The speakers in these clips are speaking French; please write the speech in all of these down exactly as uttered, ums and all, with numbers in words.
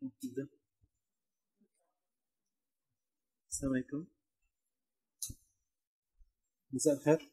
السلام عليكم. مساء الخير.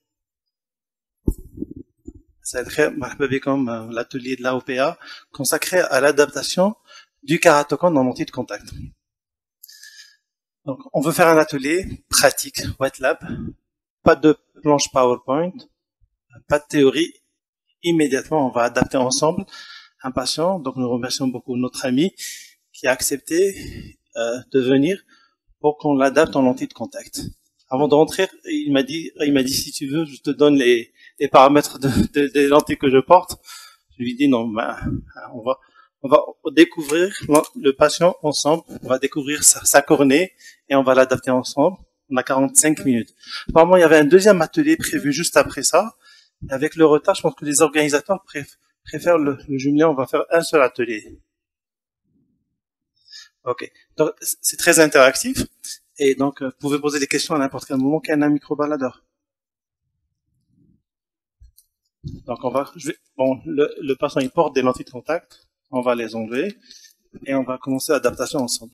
مساء الخير. مرحبا بكم à l'atelier de l'A O P A consacré à l'adaptation du Karatokon dans l'outil de contact. Donc, on veut faire un atelier pratique, wet lab, pas de planche PowerPoint, pas de théorie. Immédiatement, on va adapter ensemble un patient. Donc, nous remercions beaucoup notre ami qui a accepté euh, de venir pour qu'on l'adapte en lentille de contact. Avant de rentrer, il m'a dit, il m'a dit si tu veux, je te donne les, les paramètres de, de, des lentilles que je porte. Je lui ai dit non, ben, on va, on va découvrir le patient ensemble. On va découvrir sa, sa cornée et on va l'adapter ensemble. On a quarante-cinq minutes. Apparemment, il y avait un deuxième atelier prévu juste après ça. Et avec le retard, je pense que les organisateurs préfèrent le, le jumeler. On va faire un seul atelier. Ok. Donc, c'est très interactif. Et donc, vous pouvez poser des questions à n'importe quel moment qu'il y a un micro-baladeur. Donc, on va, je vais, bon, le, le patient, il porte des lentilles de contact. On va les enlever. Et on va commencer l'adaptation ensemble.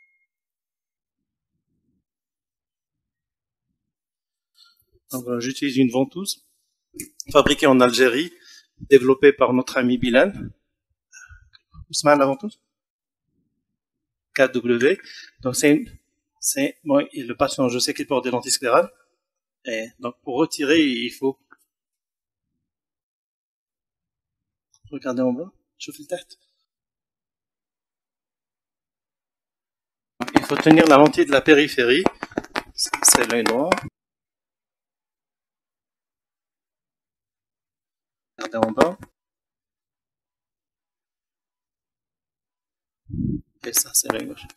Donc, j'utilise une ventouse fabriquée en Algérie, développée par notre ami Bilal. Ousmane, la ventouse? K W. Donc, c'est une, c'est, bon, le patient, je sais qu'il porte des lentilles sclérales. Et donc, pour retirer, il faut, regardez en bas, je fais le tête. Il faut tenir la lentille de la périphérie. C'est l'œil droit. Regardez en bas. Et ça, c'est l'œil gauche.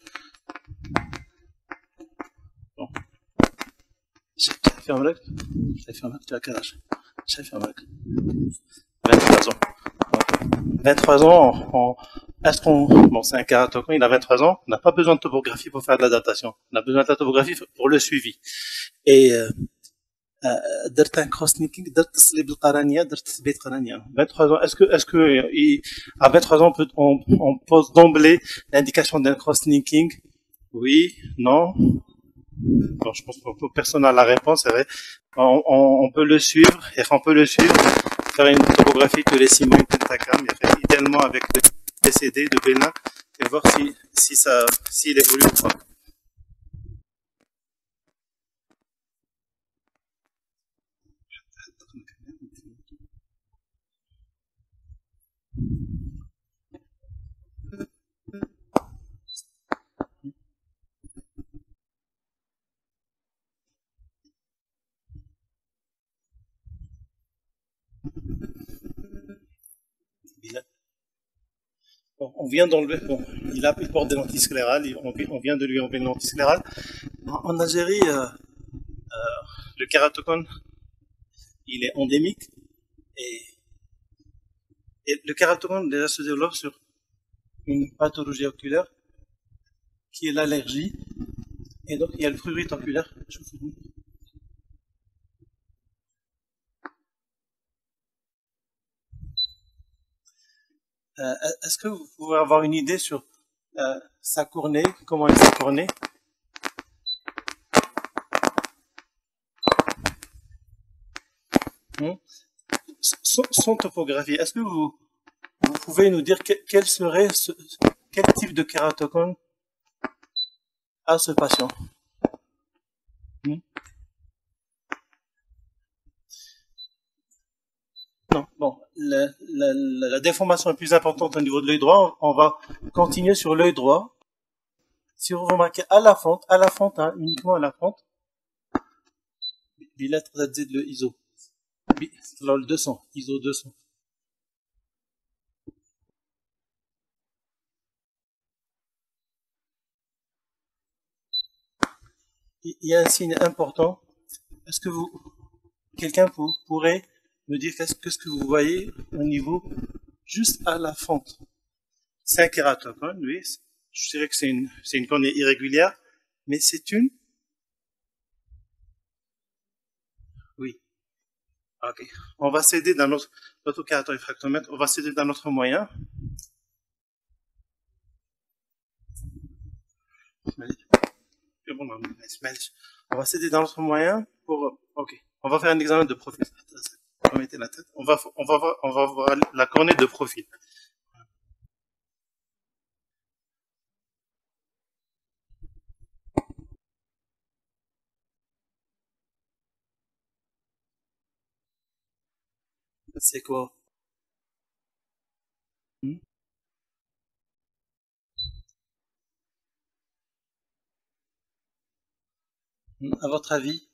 Bon. Ferme l'œil. Ferme l'œil. Tu as quel âge? Ferme l'œil. vingt-trois ans. vingt-trois ans, on, est-ce qu'on, bon, c'est un Karatokon, il a vingt-trois ans, on n'a pas besoin de topographie pour faire de l'adaptation. On a besoin de la topographie pour le suivi. Et, euh, درت un cross-linking, درت تصليب بالقرنية, درت تثبيت قرنية. vingt-trois ans, est-ce que, est-ce que, il, à vingt-trois ans, on, peut, on, on pose d'emblée l'indication d'un cross-linking? Oui, non. Bon, je pense que personne n'a la réponse, c'est vrai. On, on, on peut le suivre, et on peut le suivre, faire une topographie de l'Essimo, une pentacam, idéalement avec le P C D de Bénin, et voir si, si ça, s'il évolue ou pas. Bon, on vient d'enlever, bon, il, a, il porte des lentilles sclérales, on, on vient de lui enlever une lentille sclérale. En, en Algérie, euh, euh, le Karatokon, il est endémique, et, et le Karatokon déjà se développe sur une pathologie oculaire, qui est l'allergie, et donc il y a le prurite oculaire. Je vous dis. Euh, est-ce que vous pouvez avoir une idée sur euh, sa cornée, comment est sa cornée? hmm son, son topographie, est-ce que vous, vous pouvez nous dire que, quel serait ce, quel type de kératokone a ce patient? hmm Non, bon, la, la, la, la déformation est plus importante au niveau de l'œil droit. On va continuer sur l'œil droit. Si vous remarquez à la fente, à la fente, hein, uniquement à la fente, bilat تزيد le I S O, le deux cents, I S O deux cents. Il y a un signe important. Est-ce que vous, quelqu'un pourrait me dire qu'est-ce que, ce que vous voyez au niveau juste à la fente? C'est un kératokone, oui. Je dirais que c'est une, c'est une cornée irrégulière, mais c'est une. Oui. Ok. On va s'aider dans notre autokératorefractomètre. On va s'aider dans notre moyen. On va s'aider dans notre moyen pour, ok. On va faire un examen de profil. Remettez la tête. On va, on va voir, on va voir la cornée de profil. C'est quoi? Hmm? Hmm, à votre avis,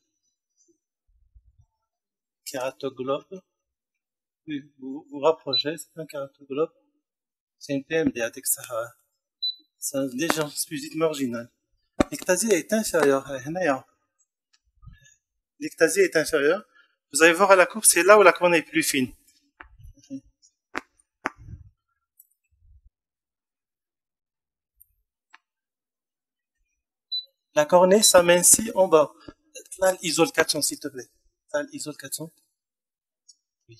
kératoglobe? Oui, vous vous rapprochez, c'est un kératoglobe. C'est une P M D avec Sahara. C'est une dégenciosité marginale. L'ectasie est inférieure. L'ectasie est inférieure. Vous allez voir à la courbe, c'est là où la cornée est plus fine. La cornée s'amincit en bas. Là, l'isole quatre cents, s'il te plaît. Là, l'isole quatre cents. Oui.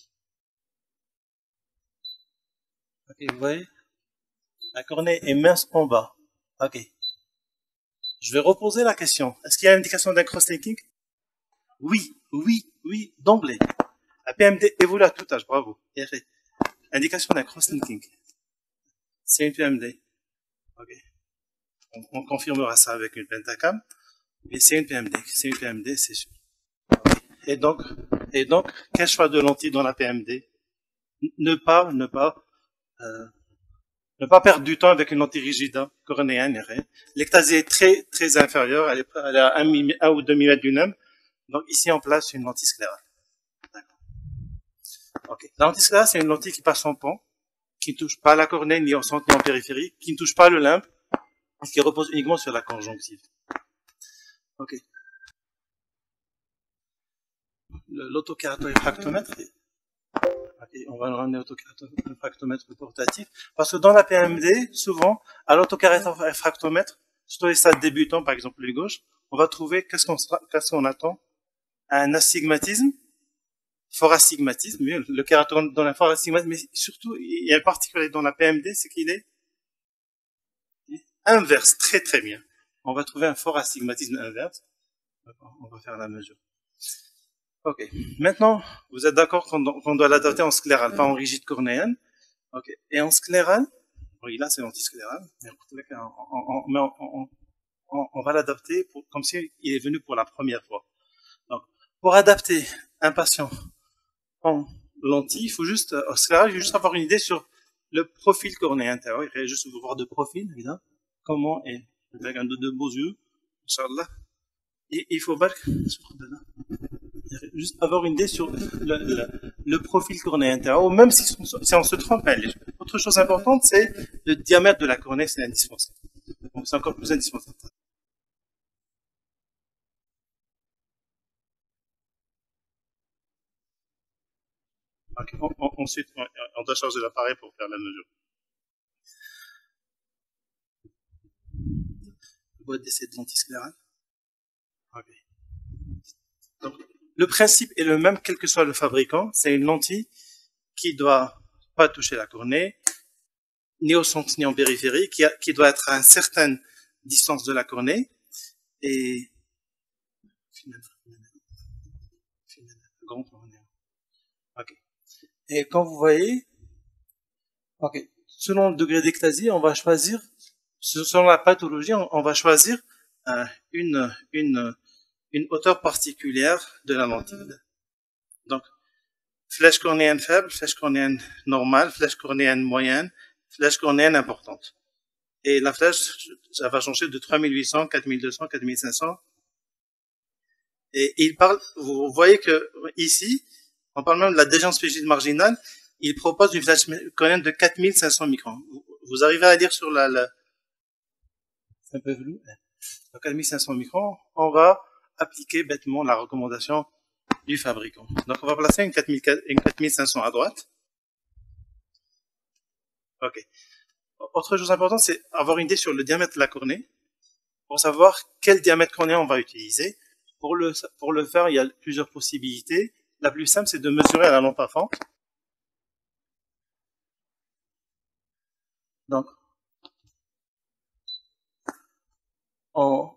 Ok, vous voyez? La cornée est mince en bas. Ok. Je vais reposer la question. Est-ce qu'il y a une indication d'un cross-linking? Oui, oui, oui, d'emblée. La P M D évolue à tout âge, bravo. Indication d'un cross-linking. C'est une P M D. Ok. On, on confirmera ça avec une pentacam. Mais c'est une P M D. C'est une P M D, c'est sûr. Okay. Et donc, et donc, quel choix de lentille dans la P M D? Ne pas, ne pas, euh, ne pas perdre du temps avec une lentille rigide, hein, cornéenne, l'ectasie est très, très inférieure, elle est, elle est à un, un ou deux millimètres du N E M. Donc, ici, en place une lentille sclérale. Okay. La lentille sclérale, c'est une lentille qui passe en pont, qui ne touche pas la cornée, ni au centre, ni en périphérie, qui ne touche pas le limbe, qui repose uniquement sur la conjonctive. Ok. L'autokératofractomètre, okay, on va le ramener autokératofractomètre portatif, parce que dans la P M D, souvent, à l'autokératofractomètre, surtout les stades débutants, par exemple les gauche, on va trouver, qu'est-ce qu'on qu'est-ce qu'on attend? Un astigmatisme, fort astigmatisme, le kératome dans un fort astigmatisme, mais surtout, il y a un particulier dans la P M D, c'est qu'il est inverse, très très bien. On va trouver un fort astigmatisme inverse. On va faire la mesure. Ok. Maintenant, vous êtes d'accord qu'on qu doit l'adapter en sclérale, pas en rigide cornéenne. Ok. Et en sclérale, oui, là c'est l'antisclérale, mais on, on, on, on, on va l'adapter comme s'il est venu pour la première fois. Donc, pour adapter un patient en lentille, il faut juste, en sclérale, il faut juste avoir une idée sur le profil cornéen intérieur. Il faut juste vous voir de profil, évidemment. Comment est, avec un de deux beaux yeux, Inch'Allah. Et il faut voir, juste avoir une idée sur le, le, le profil cornéen intérieur, même si, si on se trompe. Autre chose importante, c'est le diamètre de la cornée, c'est indispensable. Donc c'est encore plus indispensable. Okay. On, on, ensuite, on, on doit charger l'appareil pour faire la mesure. Boîte d'essai de lentisclérale. Okay. Donc, le principe est le même, quel que soit le fabricant. C'est une lentille qui doit pas toucher la cornée, ni au centre, ni en périphérie, qui, a, qui doit être à une certaine distance de la cornée. Et okay. Et quand vous voyez, okay, selon le degré d'ectasie, on va choisir, selon la pathologie, on, on va choisir euh, une, une, une hauteur particulière de la lentille. Donc, flèche cornéenne faible, flèche cornéenne normale, flèche cornéenne moyenne, flèche cornéenne importante. Et la flèche, ça va changer de trois mille huit cents, quatre mille deux cents, quatre mille cinq cents. Et il parle, vous voyez que ici, on parle même de la dégenciosité marginale, il propose une flèche cornéenne de quatre mille cinq cents microns. Vous, vous arrivez à lire sur la, la... c'est un peu flou. quatre mille cinq cents microns, on va appliquer bêtement la recommandation du fabricant. Donc on va placer une quatre mille cinq cents à droite. Ok. Autre chose importante, c'est avoir une idée sur le diamètre de la cornée, pour savoir quel diamètre cornéen on va utiliser. Pour le, pour le faire, il y a plusieurs possibilités. La plus simple, c'est de mesurer à la lampe à fente. Donc, on,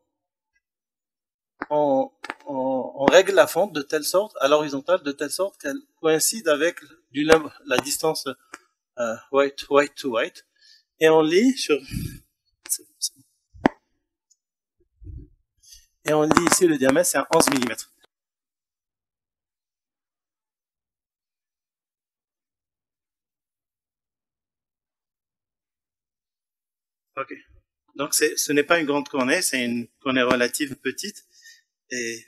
on, on, on règle la fente de telle sorte, à l'horizontale, de telle sorte qu'elle coïncide avec du, la distance euh, white, white to white. Et on lit sur... Et on lit ici le diamètre, c'est un onze millimètres. Ok. Donc ce n'est pas une grande cornée, c'est une cornée relative petite. Et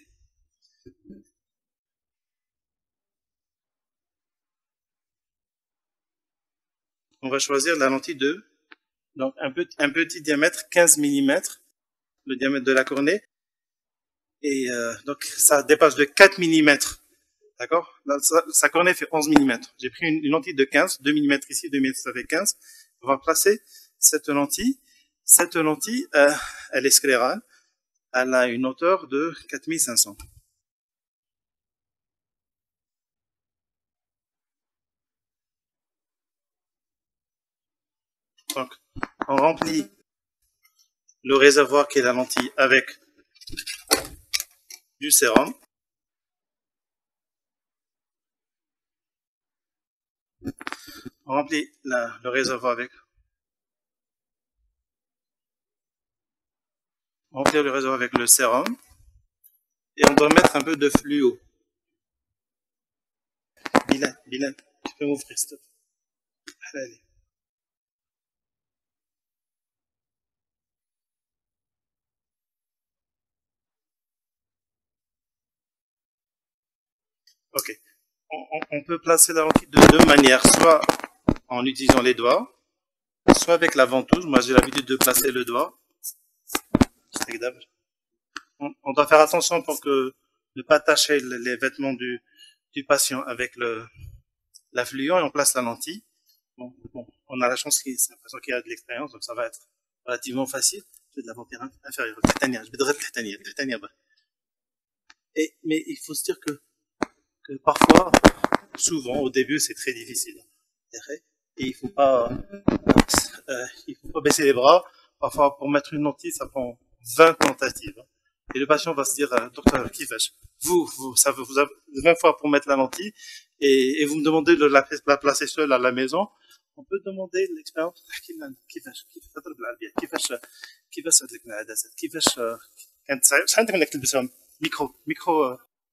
on va choisir la lentille de, donc un, petit, un petit diamètre, quinze millimètres, le diamètre de la cornée. Et euh, donc ça dépasse de quatre millimètres. D'accord? sa, sa cornée fait onze millimètres. J'ai pris une, une lentille de quinze, deux millimètres ici, deux millimètres ça fait quinze. On va placer cette lentille. Cette lentille, euh, elle est sclérale. Elle a une hauteur de quatre mille cinq cents. Donc, on remplit le réservoir qui est la lentille avec du sérum. On remplit la, le réservoir avec on remplit le réservoir avec le sérum et on doit mettre un peu de fluo. Bilal, Bilal, tu peux m'ouvrir s'il te plaît. Allez. Ok. On, on, on peut placer la lentille de deux manières, soit en utilisant les doigts, soit avec la ventouse. Moi, j'ai l'habitude de placer le doigt. On, on doit faire attention pour que ne pas tacher les vêtements du, du patient avec le l'affluent et on place la lentille. Bon, bon, on a la chance qu'il qu'il y a de l'expérience, donc ça va être relativement facile. C'est de la vampire inférieure. Je vais Et, mais il faut se dire que, que parfois, souvent, au début, c'est très difficile. Et il faut pas, euh, il faut pas baisser les bras. Parfois, pour mettre une lentille, ça prend vingt tentatives. Et le patient va se dire, euh, docteur, qui fâche? Vous, vous, ça vous avez vingt fois pour mettre la lentille, et, et vous me demandez de la, la placer seule à la maison. On peut demander l'expérience. كيفاش كيفاش تضرب بالعربيه كيفاش كيفاش هاد العدسات كيفاش كانت صعيب شحال انت انك تلبسهم ميكرو ميكرو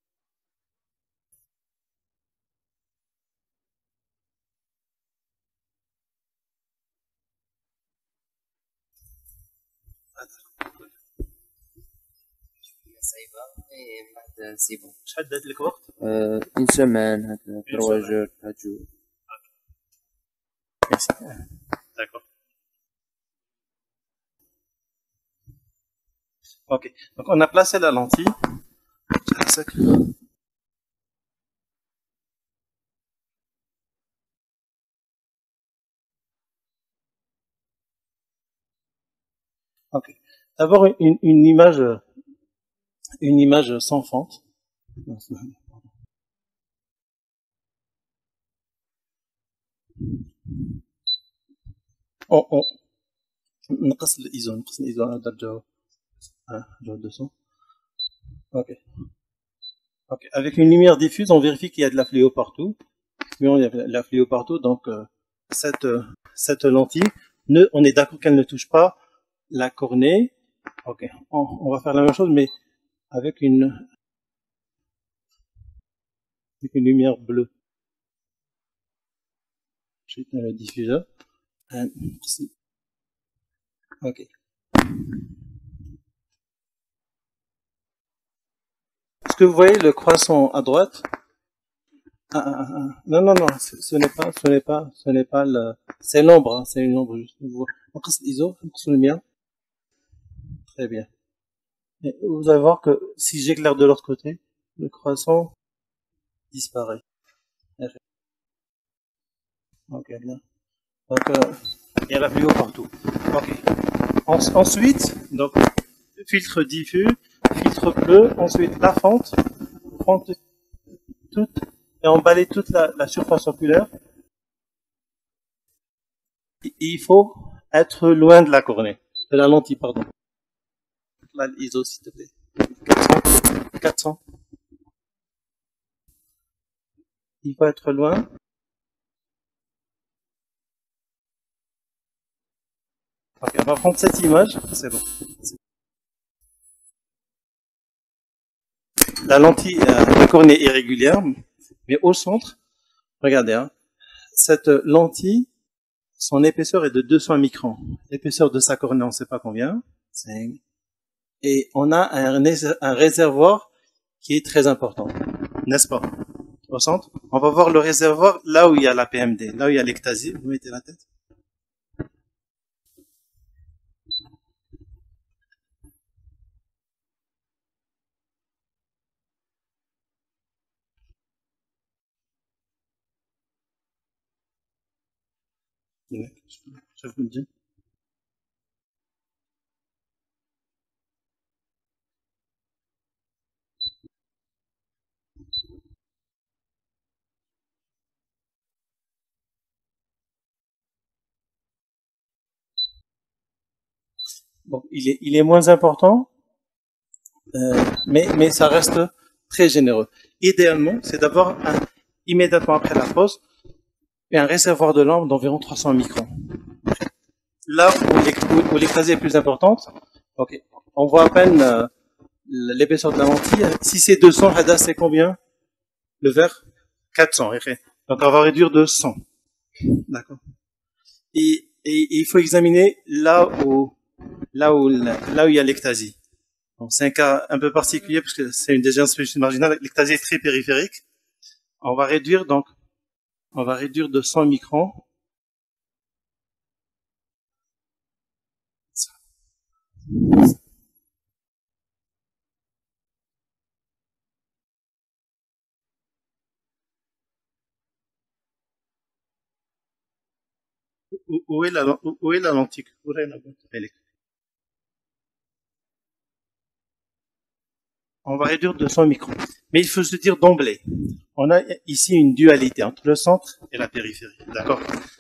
سي بون شحال دات لك وقت؟ اون سيمان هكا تروا جور ثلاث جور. Merci. D'accord. Ok. Donc on a placé la lentille. Ok. D'abord une, une image, une image sans fente. On, on, نقص الإيزو نقص الإيزو على درجة درجة deux cents. Ok. Ok. Avec une lumière diffuse, on vérifie qu'il y a de la fluo partout. Oui, il y a de la fluo partout, donc euh, cette euh, cette lentille, ne, on est d'accord qu'elle ne touche pas la cornée. Ok. On, on va faire la même chose, mais avec une avec une lumière bleue. J'éteins le diffuseur. Ok. Est-ce que vous voyez le croissant à droite? Ah, ah, ah. Non, non, non, ce, ce n'est pas, ce n'est pas, ce n'est pas le, c'est l'ombre, hein, c'est une ombre juste. On passe l'I S O, on passe le mien. Très bien. Et vous allez voir que si j'éclaire de l'autre côté, le croissant disparaît. Ok, bien. Donc, euh, il y a la fluo partout. Ok. En, ensuite, donc, filtre diffus, filtre bleu, ensuite la fente, fente toute, et emballer toute la, la surface oculaire. Et il faut être loin de la cornée, de la lentille, pardon. là l'I S O, s'il te plaît. quatre cents. quatre cents. Il va être loin. Ok, on va prendre cette image. C'est bon. La lentille, euh, la cornée est irrégulière, mais au centre, regardez, hein, cette lentille, son épaisseur est de deux cents microns. L'épaisseur de sa cornée, on ne sait pas combien. Et on a un, un réservoir qui est très important, n'est-ce pas? Au centre, on va voir le réservoir là où il y a la P M D, là où il y a l'ectasie. Vous mettez la tête. Je vous le dis. Bon, il est, il est moins important, euh, mais, mais ça reste très généreux. Idéalement, c'est d'avoir un, immédiatement après la pause, un réservoir de lampe d'environ trois cents microns. Là où l'ectasie est plus importante, okay, on voit à peine euh, l'épaisseur de la lentille. Si c'est deux cents, Hada, c'est combien? Le vert? quatre cents. Okay. Donc on va réduire de cent. D'accord. Et, et, et il faut examiner là où là où là où il y a l'ectasie. C'est un cas un peu particulier parce que c'est une dégénérescence marginale. L'ectasie est très périphérique. On va réduire donc on va réduire de cent microns. Où, où est la où est la lentille? Où est la lentille? On va réduire de cent microns. Mais il faut se dire d'emblée, on a ici une dualité entre le centre et la périphérie. D'accord?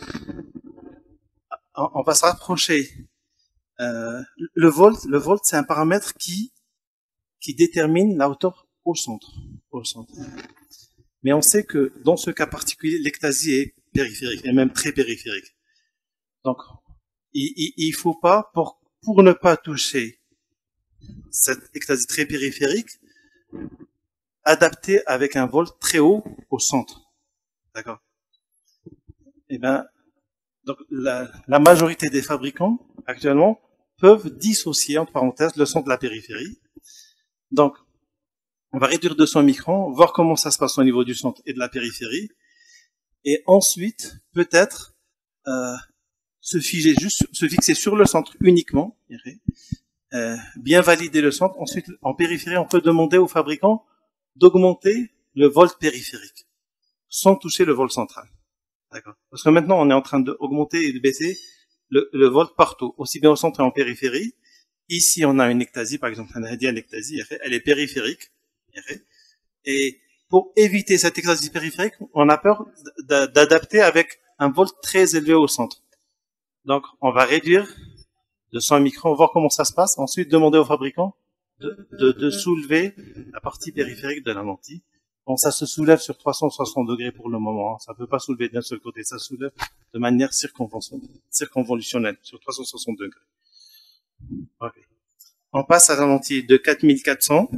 On va se rapprocher. Euh, le volt, le volt, c'est un paramètre qui qui détermine la hauteur au centre. Au centre. Mais on sait que dans ce cas particulier, l'ectasie est périphérique, et même très périphérique. Donc, il, il, il faut pas, pour, pour ne pas toucher cette ectasie très périphérique, adapter avec un volt très haut au centre. D'accord? Eh ben, donc la, la majorité des fabricants actuellement peuvent dissocier entre parenthèses le centre de la périphérie. Donc, on va réduire de cent microns, voir comment ça se passe au niveau du centre et de la périphérie, et ensuite peut-être euh, se figer juste, se fixer sur le centre uniquement, euh, bien valider le centre. Ensuite, en périphérie, on peut demander aux fabricants d'augmenter le volt périphérique sans toucher le volt central. D'accord. Parce que maintenant, on est en train d'augmenter et de baisser le, le volt partout, aussi bien au centre et en périphérie. Ici, on a une ectasie, par exemple, une ectasie, elle est périphérique. Et pour éviter cette ectasie périphérique, on a peur d'adapter avec un volt très élevé au centre. Donc, on va réduire de cent microns, voir comment ça se passe. Ensuite, demander aux fabricants de, de, de soulever la partie périphérique de la lentille. Bon, ça se soulève sur trois cent soixante degrés pour le moment. Ça ne peut pas soulever d'un seul côté. Ça soulève de manière circonventionnelle, circonvolutionnelle sur trois cent soixante degrés. Okay. On passe à la lentille de quatre mille quatre cents.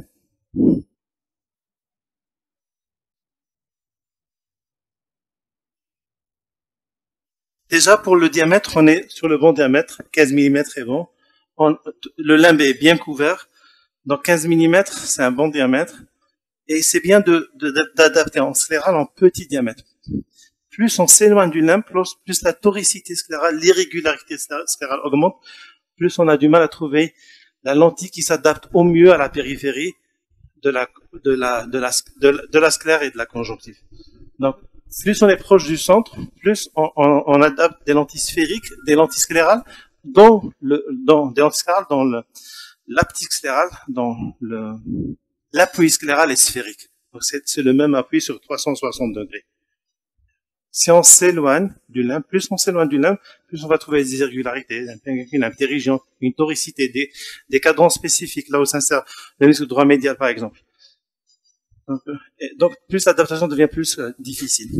Déjà, pour le diamètre, on est sur le bon diamètre. quinze millimètres est bon. On, le limbe est bien couvert. Donc, quinze millimètres, c'est un bon diamètre. Et c'est bien de, de, d'adapter en sclérale en petit diamètre. Plus on s'éloigne du limbe, plus, plus la toricité sclérale, l'irrégularité sclérale augmente, plus on a du mal à trouver la lentille qui s'adapte au mieux à la périphérie de la, de la, de la, de la, de la sclère et de la conjonctive. Donc, plus on est proche du centre, plus on, on, on adapte des lentilles sphériques, des lentilles sclérales, dans le, dans, des lentilles sclérales dans le, l'aptique sclérale, dans le, l'appui scléral est sphérique. Donc c'est, c'est le même appui sur trois cent soixante degrés. Si on s'éloigne du limbe, plus on s'éloigne du limbe, plus on va trouver des irrégularités, des régions, une toricité, des, des cadrans spécifiques, là où s'insère le muscle droit médial, par exemple. Donc, et donc plus l'adaptation devient plus euh, difficile.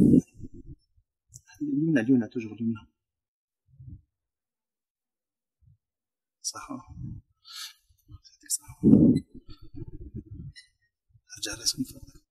Luna, Luna, toujours Luna. Ça. C'était ça. جالس من فضلك.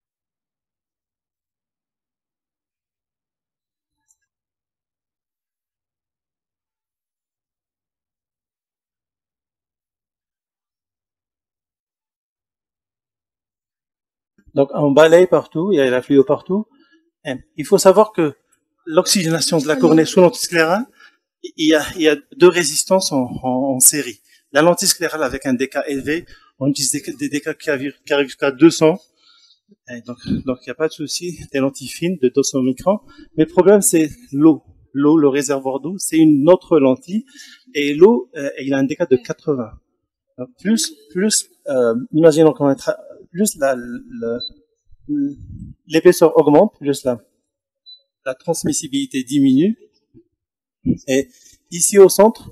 Donc on balaye partout, il y a la fluo partout. Il faut savoir que l'oxygénation de la cornée sous l'antisclérale, il y a, il y a deux résistances en, en, en série. La lentisclérale avec un D K élevé, on utilise des, des D K qui arrivent, qui arrivent jusqu'à deux cents. Et donc, donc il n'y a pas de souci, des lentilles fines de deux cents microns. Mais le problème, c'est l'eau. L'eau, le réservoir d'eau, c'est une autre lentille. Et l'eau, euh, il a un D K de quatre-vingts. Donc, plus, plus, euh, imaginons qu'on est, plus la, la, l'épaisseur augmente, plus la, la transmissibilité diminue. Et ici au centre,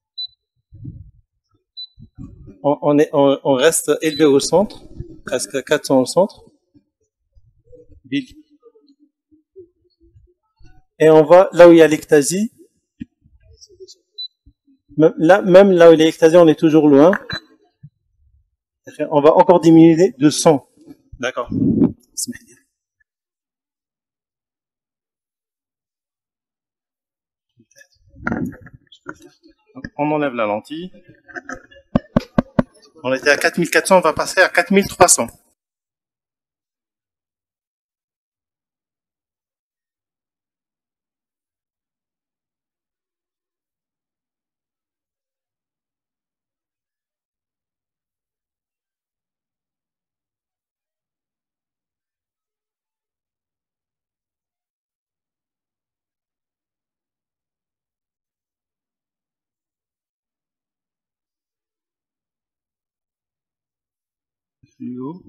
on, on, est, on, on reste élevé au centre, presque quatre cents au centre. Et on va là où il y a l'ectasie. Là, même là où il y a l'ectasie, on est toujours loin. On va encore diminuer de cent. D'accord. On enlève la lentille. On était à quatre mille quatre cents, on va passer à quatre mille trois cents. Fluo.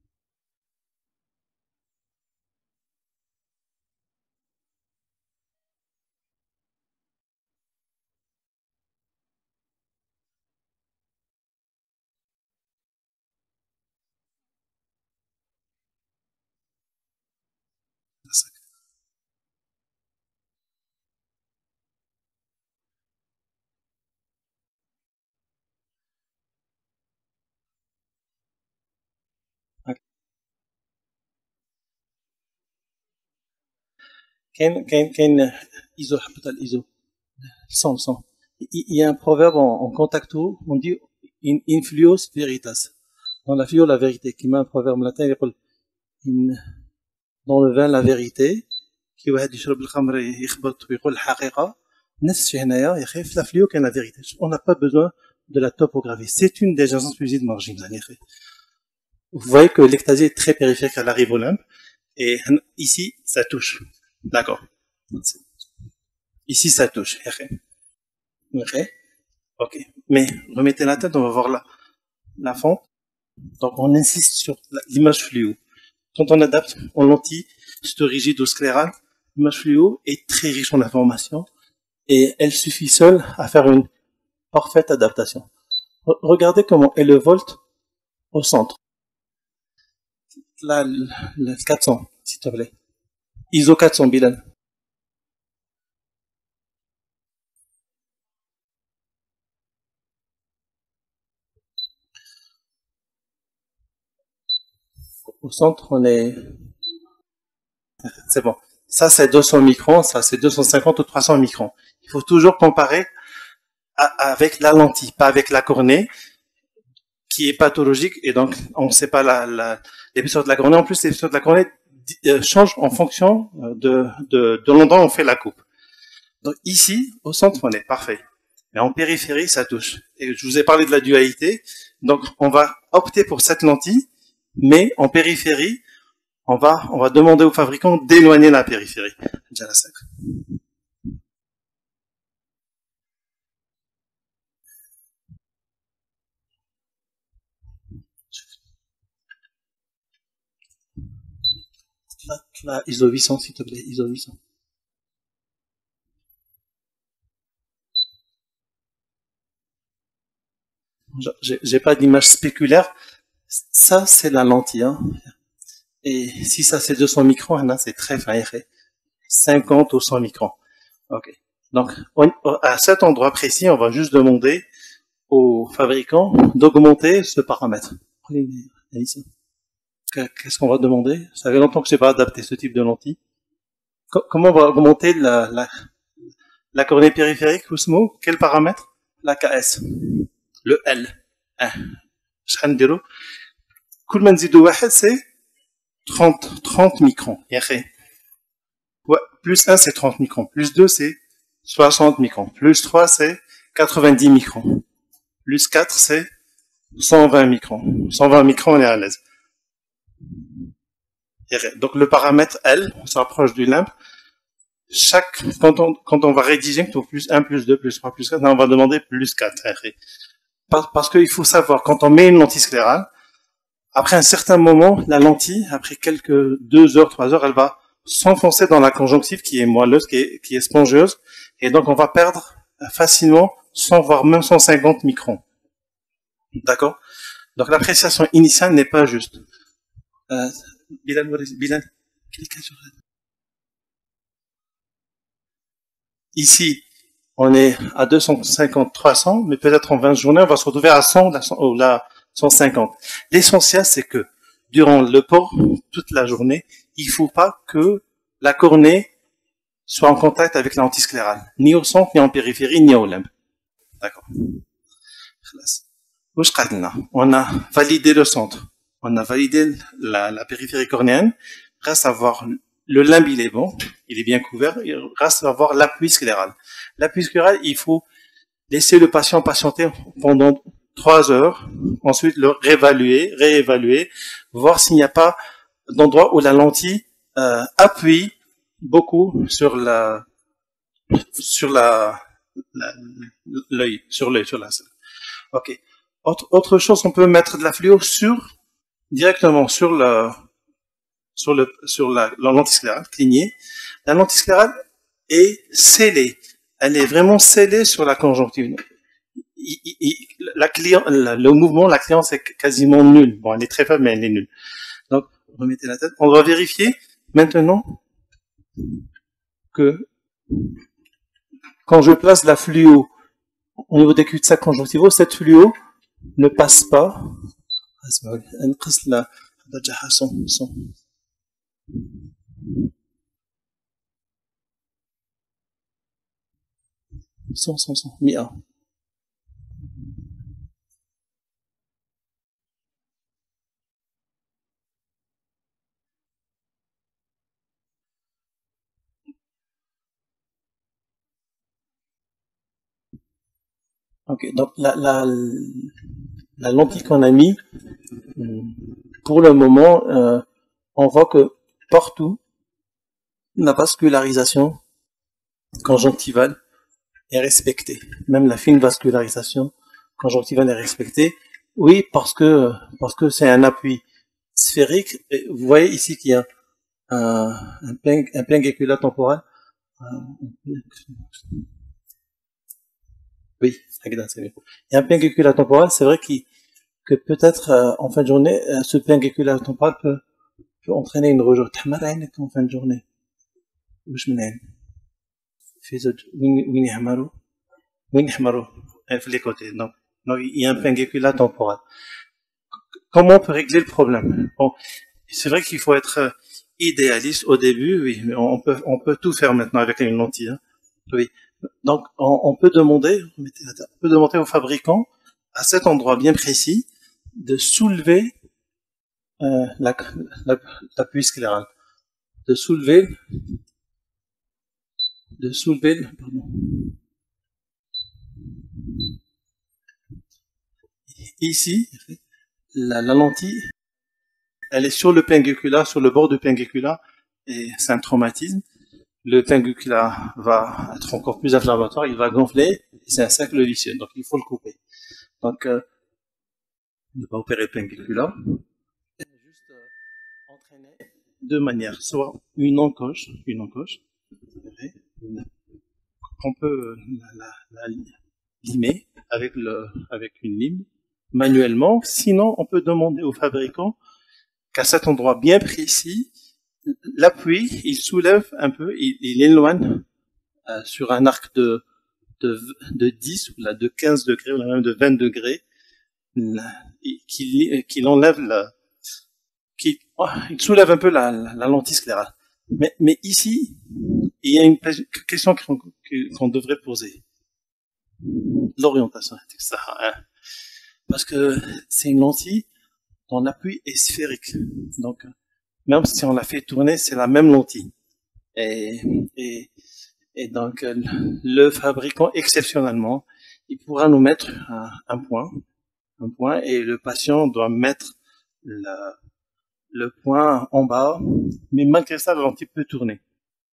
كاين كاين كاين ايزو حبه الايزو صون صون il y a un proverbe en, en contacto on dit in, in fluos veritas dans la fluo la vérité qui met un proverbe latin il dit in dans le vin la vérité كي واحد يشرب الخمر يخبط ويقول الحقيقه نفس الشيء هنايا يا اخي في la fluo كاين la vérité on n'a pas besoin de la topographie c'est une des agences fluides marginales يا اخي vous voyez que l'ectasie est très périphérique elle arrive au limbe et ici ça touche d'accord. Ici, ça touche. Ok. Ok. Mais remettez la tête, on va voir la, la fente. Donc, on insiste sur l'image fluo. Quand on adapte en lentille rigide ou sclérale, l'image fluo est très riche en informations et elle suffit seule à faire une parfaite adaptation. Regardez comment est le volt au centre. Là, le quatre cents, s'il te plaît. I S O quatre cents, Bilal. Au centre, on est... C'est bon. Ça, c'est deux cents microns, ça, c'est deux cent cinquante ou trois cents microns. Il faut toujours comparer à, avec la lentille, pas avec la cornée, qui est pathologique, et donc, on ne sait pas la, la, l'épaisseur de la cornée. En plus, l'épaisseur de la cornée euh, change en fonction de, de, de l'endroit où on fait la coupe. Donc, ici, au centre, on est parfait. Mais en périphérie, ça touche. Et je vous ai parlé de la dualité. Donc, on va opter pour cette lentille, mais en périphérie, on va, on va demander au fabricant d'éloigner la périphérie. Là, là, I S O huit cents, s'il te plaît, I S O huit cents. j'ai j'ai pas d'image spéculaire. Ça, c'est la lentille. Hein. Et si ça, c'est deux cents microns, là, c'est très fin. cinquante ou cent microns. Ok. Donc, on, à cet endroit précis, on va juste demander au fabricant d'augmenter ce paramètre. Qu'est-ce qu'on va demander? Ça fait longtemps que je n'ai pas adapté ce type de lentille. Comment on va augmenter la, la, la cornée périphérique, Ousmo? Quel paramètre? La K S. Le L. Je vais dire, كل ما نزيدو واحد c'est trente, trente microns. Ouais, plus un c'est trente microns. Plus deux c'est soixante microns. Plus trois c'est quatre-vingt-dix microns. Plus quatre c'est cent vingt microns. cent vingt microns, on est à l'aise. Donc le paramètre L, on s'approche du limbe. Chaque, quand on, quand on va rédiger, pour plus un, plus deux, plus trois, plus quatre, on va demander plus quatre. Parce qu'il faut savoir, quand on met une lentille sclérale, après un certain moment, la lentille, après quelques deux heures, trois heures, elle va s'enfoncer dans la conjonctive qui est moelleuse, qui est, qui est spongieuse, et donc on va perdre facilement cent, voire même cent cinquante microns. D'accord? Donc l'appréciation initiale n'est pas juste. Euh, Bilal, Bilal, cliquez sur la... Ici, on est à deux cent cinquante, trois cents, mais peut-être en vingt journées, on va se retrouver à cent, ou là, cent cinquante. L'essentiel, c'est que durant le port, toute la journée, il ne faut pas que la cornée soit en contact avec la lentille sclérale, ni au centre, ni en périphérie, ni au limbe. D'accord. On a validé le centre, on a validé la, la périphérie cornéenne, reste à voir le limbe, il est bon, il est bien couvert, il reste à voir l'appui scléral. L'appui scléral, il faut laisser le patient patienter pendant trois heures, ensuite le réévaluer, réévaluer, voir s'il n'y a pas d'endroit où la lentille euh, appuie beaucoup sur la sur la l'œil, sur l'œil, sur la selle. Ok. Autre, autre chose, on peut mettre de la fluo sur directement sur la sur le sur la, la lentille sclérale, clignée. La lentille sclérale est scellée. Elle est vraiment scellée sur la conjonctive. Il, il, la client, la, le mouvement, la cliente est quasiment nul. Bon, elle est très faible, mais elle est nulle. Donc, remettez la tête. On va vérifier maintenant que quand je place la fluo au niveau des cul-de-sac conjonctivaux, cette fluo ne passe pas. cent, cent, cent, mille. Ok, donc la, la, la lentille qu'on a mis, pour le moment, euh, on voit que partout, la vascularisation conjonctivale est respectée. Même la fine vascularisation conjonctivale est respectée. Oui, parce que parce que c'est un appui sphérique. Et vous voyez ici qu'il y a un, un, plein, un plein gécula temporal. Oui, c'est bien. Il y a un plein gécula temporal. C'est vrai qu'il que peut-être euh, en fin de journée, euh, ce plein gécula temporal peut, peut entraîner une rejet en fin de journée. وش من عين في زوج وين وين يحمروا وين يحمروا في les côtés. Donc, donc il y a un plein gécula temporal. Comment on peut régler le problème? Bon, c'est vrai qu'il faut être idéaliste au début, oui, mais on peut on peut tout faire maintenant avec une lentille. Hein. Oui. Donc on, on peut demander, on peut demander au fabricant à cet endroit bien précis de soulever euh, la la l'appui scléral, de soulever de soulever pardon. Ici la, la lentille elle est sur le pingécula, sur le bord du pingécula, et c'est un traumatisme. Le pingécula va être encore plus inflammatoire, il va gonfler, et c'est un cercle vicieux, donc il faut le couper. Donc, euh, ne pas opérer le pingécula, juste euh, entraîner deux manières, soit une encoche, une encoche, qu'on peut la, la, la limer avec, le, avec une lime, manuellement. Sinon, on peut demander au fabricant qu'à cet endroit bien précis, l'appui, il soulève un peu, il, il éloigne euh, sur un arc de, de, de dix ou là, de quinze degrés ou là, même de vingt degrés, qu'il qu'il enlève la, qu'il oh, il soulève un peu la, la, la lentille sclérale. Mais, mais ici, il y a une question qu'on qu'on devrait poser. L'orientation, et cetera. Hein. Parce que c'est une lentille dont l'appui est sphérique. Donc, même si on la fait tourner, c'est la même lentille. Et, et, et donc, le fabricant, exceptionnellement, il pourra nous mettre un, un point, un point, et le patient doit mettre le, le point en bas, mais malgré ça, la lentille peut tourner.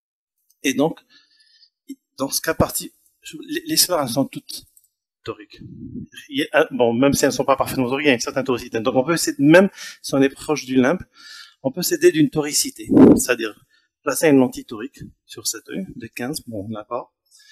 Et donc, dans ce cas parti, les, les slurs, elles sont toutes toriques. Bon, même si elles ne sont pas parfaitement toriques, il y a une certaine toricité. Donc, on peut essayer, même si on est proche du limbe, on peut s'aider d'une toricité. C'est-à-dire, placer une lentille torique sur cet œil de quinze, bon, on l'a pas,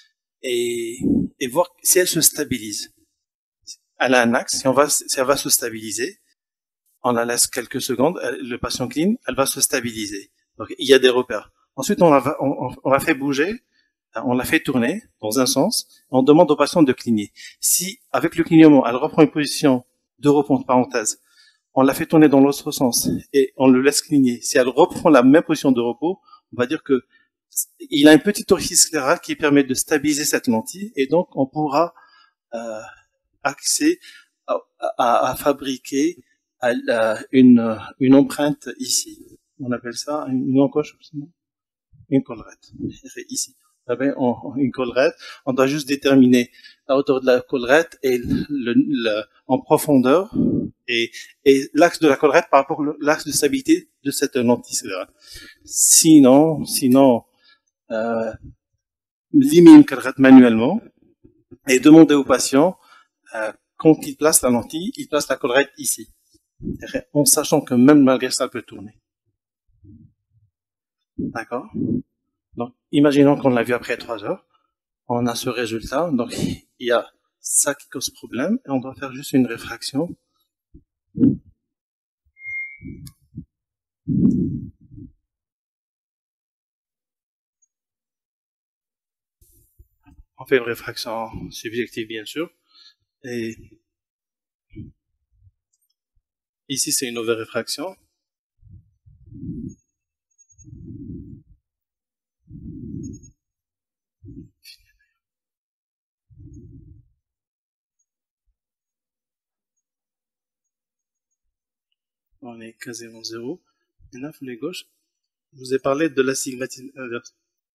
et, et voir si elle se stabilise. Elle a un axe, si on va, si elle va se stabiliser, on la laisse quelques secondes, le patient clean, elle va se stabiliser. Donc, il y a des repères. Ensuite, on la, va, on, on la fait bouger, on la fait tourner dans un sens, on demande au patient de cligner. Si, avec le clignement, elle reprend une position de repos, entre parenthèses, on la fait tourner dans l'autre sens et on le laisse cligner. Si elle reprend la même position de repos, on va dire que il a une petite orifice scléral qui permet de stabiliser cette lentille et donc on pourra euh, accéder à, à, à fabriquer à, à une, une empreinte ici. On appelle ça une encoche, une collerette. Ici. Une collerette. On doit juste déterminer la hauteur de la collerette et le, le, en profondeur et, et l'axe de la collerette par rapport à l'axe de stabilité de cette lentille sclérale. Sinon, sinon, euh, limer une collerette manuellement et demander au patient, euh, quand il place la lentille, il place la collerette ici. En sachant que même malgré ça, elle peut tourner. D'accord? Donc, imaginons qu'on l'a vu après trois heures. On a ce résultat. Donc, il y a ça qui cause problème. Et on doit faire juste une réfraction. On fait une réfraction subjective, bien sûr. Et ici, c'est une over-réfraction. On est quasiment zéro. Maintenant, pour les gauches, je vous ai parlé de l'astigmatisme inverse.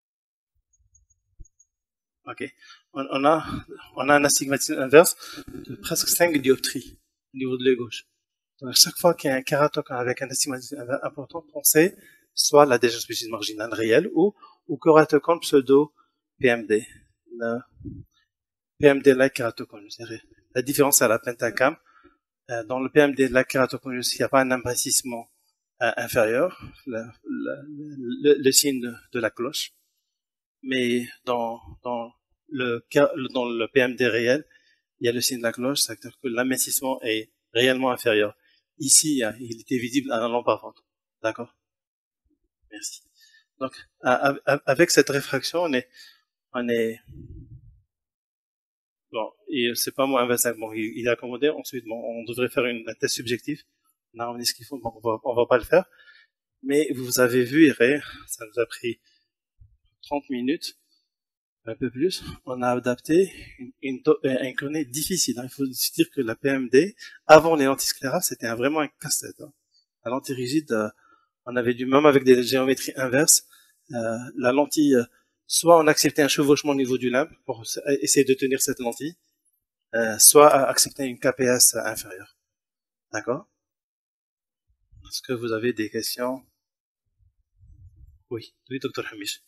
Ok. On, on, a, on a un astigmatisme inverse de presque cinq dioptries au niveau de l'œil gauche. Donc, à chaque fois qu'il y a un kératocone avec un astigmatisme important, pensez soit la dégénérescence marginale réelle ou au kératocone pseudo-P M D. Le P M D-like kératocone. La différence, c'est à la pentacam. Dans le P M D-like kératocone, il n'y a pas un amincissement inférieur, le, le, le, le signe de, de la cloche. Mais dans, dans, le, dans le P M D réel, il y a le signe de la cloche, c'est-à-dire que l'amincissement est réellement inférieur. Ici, il était visible à la lampe avant. D'accord? Merci. Donc, avec cette réfraction, on est, on est, bon, et c'est pas moins vingt-cinq, bon, il est accommodé, ensuite, bon, on devrait faire une, un test subjectif. On a ramené ce qu'il faut, bon, on va, on va pas le faire. Mais vous avez vu, Iré, ça nous a pris trente minutes, un peu plus, on a adapté une, une, un cornet difficile. Hein. Il faut se dire que la P M D, avant les lentilles sclérales, c'était un, vraiment un casse-tête. Hein. La lentille rigide, euh, on avait du même avec des géométries inverses. Euh, la lentille, euh, soit on acceptait un chevauchement au niveau du limbe pour essayer de tenir cette lentille, euh, soit accepter une K P S inférieure. D'accord? Est-ce que vous avez des questions? Oui, oui, docteur Hamish.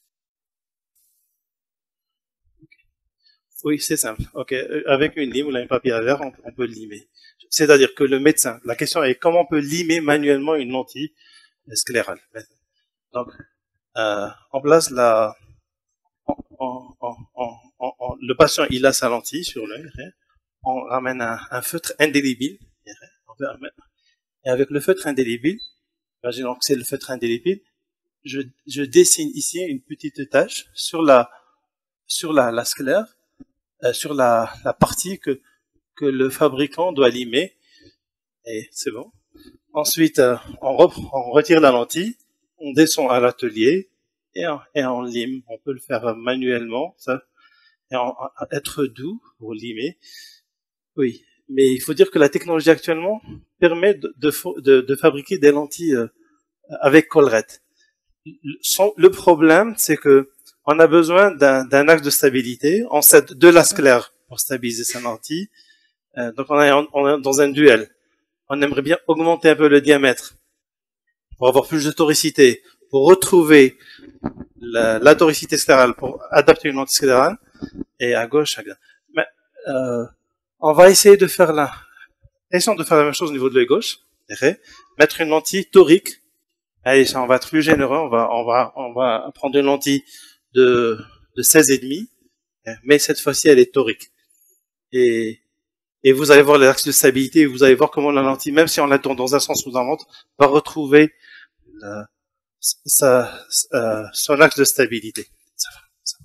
Oui, c'est simple. Ok, avec une lime ou un papier à verre, on, on peut limer. C'est-à-dire que le médecin, la question est comment on peut limer manuellement une lentille sclérale. Donc, euh, on place la, on, on, on, le patient, il a sa lentille sur l'œil. On ramène un, un feutre indélébile Et avec le feutre indélébile, imaginons que c'est le feutre indélébile, je, je dessine ici une petite tache sur la, sur la, la sclère, euh, sur la, la partie que, que le fabricant doit limer. Et c'est bon. Ensuite, euh, on, reprend, on retire la lentille, on descend à l'atelier et, et on lime. On peut le faire manuellement, ça, et en, être doux pour limer. Oui, mais il faut dire que la technologie actuellement permet de, de, de, de fabriquer des lentilles euh, avec collerette. Le problème, c'est que on a besoin d'un axe de stabilité. On sait de la sclère pour stabiliser sa lentille. Euh, donc on est, on est dans un duel. On aimerait bien augmenter un peu le diamètre pour avoir plus de toricité, pour retrouver la, la toricité sclérale, pour adapter une lentille sclérale. Et à gauche, à gauche. Mais euh, on va essayer de faire la, essayons de faire la même chose au niveau de l'œil gauche. Mettre une lentille torique. Allez, ça, on va être plus généreux. On va, on va, on va prendre une lentille de, de seize virgule cinq, mais cette fois-ci, elle est torique. Et, et vous allez voir les axes de stabilité, et vous allez voir comment la lentille, même si on la tourne dans un sens ou dans l'autre, va retrouver la, sa, sa, son axe de stabilité. Ça va, ça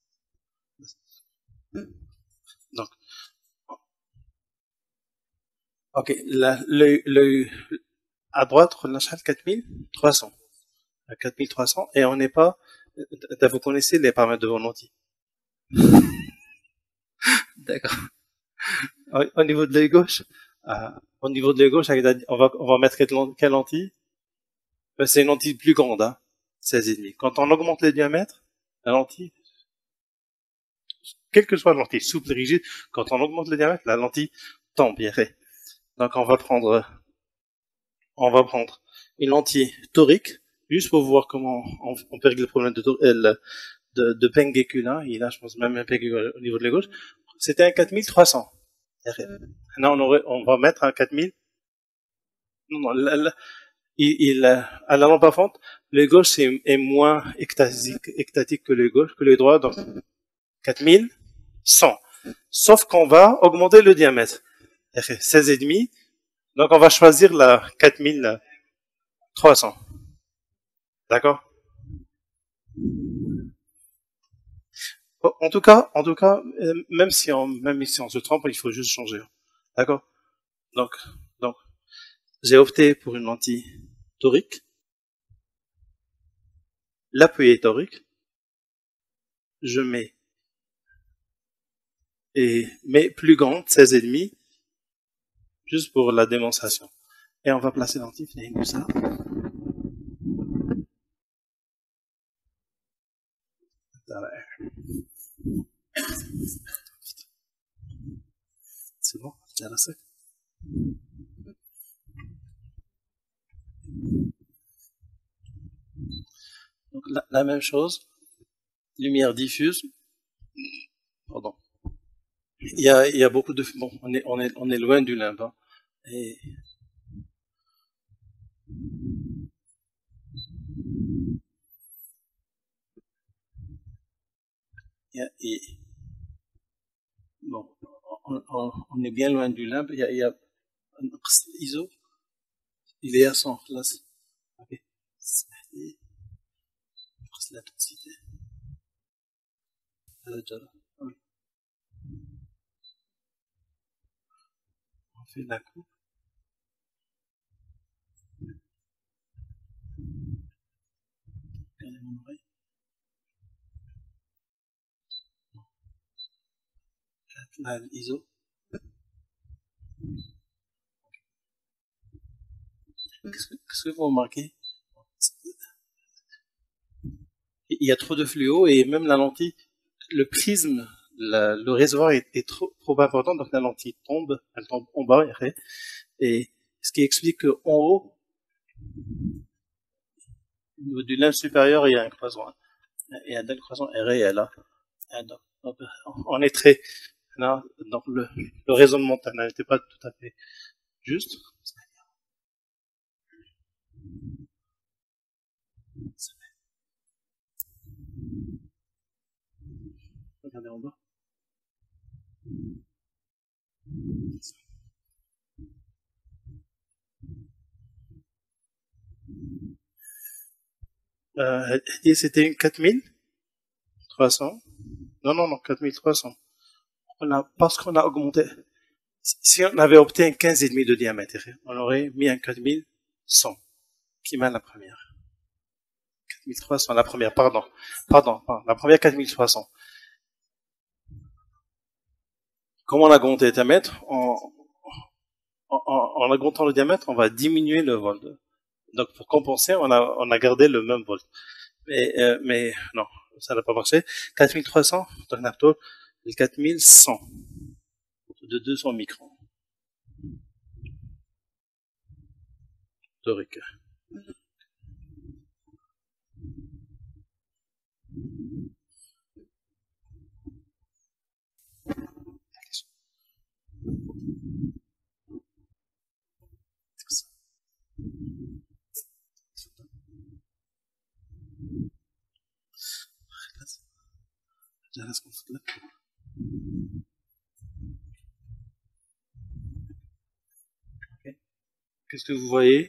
va. Donc, ok, la, le, le, à droite, on a quatre mille trois cents. À quatre mille trois cents, et on n'est pas, vous connaissez les paramètres de vos lentilles. D'accord. Au niveau de l'œil gauche, euh, au niveau de l'œil gauche, on va, on va mettre quelle lentille? Ben, c'est une lentille plus grande, hein, seize virgule cinq. Quand on augmente le diamètre, la lentille, quelle que soit la lentille, souple, rigide, quand on augmente le diamètre, la lentille tombe. Donc on va prendre, on va prendre une lentille torique, juste pour voir comment on, on peut régler le problème de, de, de, de pengécule, hein. Et là, je pense même un pengécule au niveau de la gauche. C'était un quatre mille trois cents. Là, on, aurait, on va mettre un quatre mille. Non, non, là, là, il, il, à la lampe à fente, le gauche est, est moins ectatique, ectatique que le gauche, que le droit, donc quatre mille cent. Sauf qu'on va augmenter le diamètre. seize virgule cinq. Donc, on va choisir la quatre mille trois cents. D'accord? En tout cas, en tout cas, même si on, même si on se trompe, il faut juste changer. D'accord? Donc, donc, j'ai opté pour une lentille torique. L'appui est torique. Je mets, et, mais plus grande, seize virgule cinq, juste pour la démonstration. Et on va placer la lentille, comme ça. C'est bon, tiens la sec. Donc la, la même chose, lumière diffuse. Pardon. Il y a, il y a beaucoup de, bon, on est, on est, on est loin du limbe, hein. Et il y a, et, bon, on, on, on est bien loin du limbe. Il y a, il y a un I S O, il est à cent. Là, ok. L'intensité. On fait la coupe. Regardez mon oreille. Là, l'I S O. Qu'est-ce que, qu'est-ce que vous remarquez? Il y a trop de fluo et même la lentille, le prisme, la, le réservoir est, est trop, trop important, donc la lentille tombe, elle tombe en bas, et ce qui explique qu'en haut, au niveau du limbe supérieur, il y a un croisement. Il y a un croisement est réel, là. Donc, on est très, là, donc le, le raisonnement n'était pas tout à fait juste. Regardez en bas. Euh, c'était une quatre mille trois cents. Non, non, non, quatre mille trois cents. On a, parce qu'on a augmenté. Si on avait opté un quinze virgule cinq de diamètre, on aurait mis un quatre mille cent, qui mène la première. quatre mille trois cents, la première, pardon. Pardon, pardon la première quatre mille trois cents. Comme on a augmenté le diamètre, en, en, en augmentant le diamètre, on va diminuer le volt. Donc, pour compenser, on a, on a gardé le même volt. Mais, euh, mais non, ça n'a pas marché. quatre mille trois cents, donc plutôt le quatre mille cent de deux cents microns. Dorique. Okay. Qu'est-ce que vous voyez?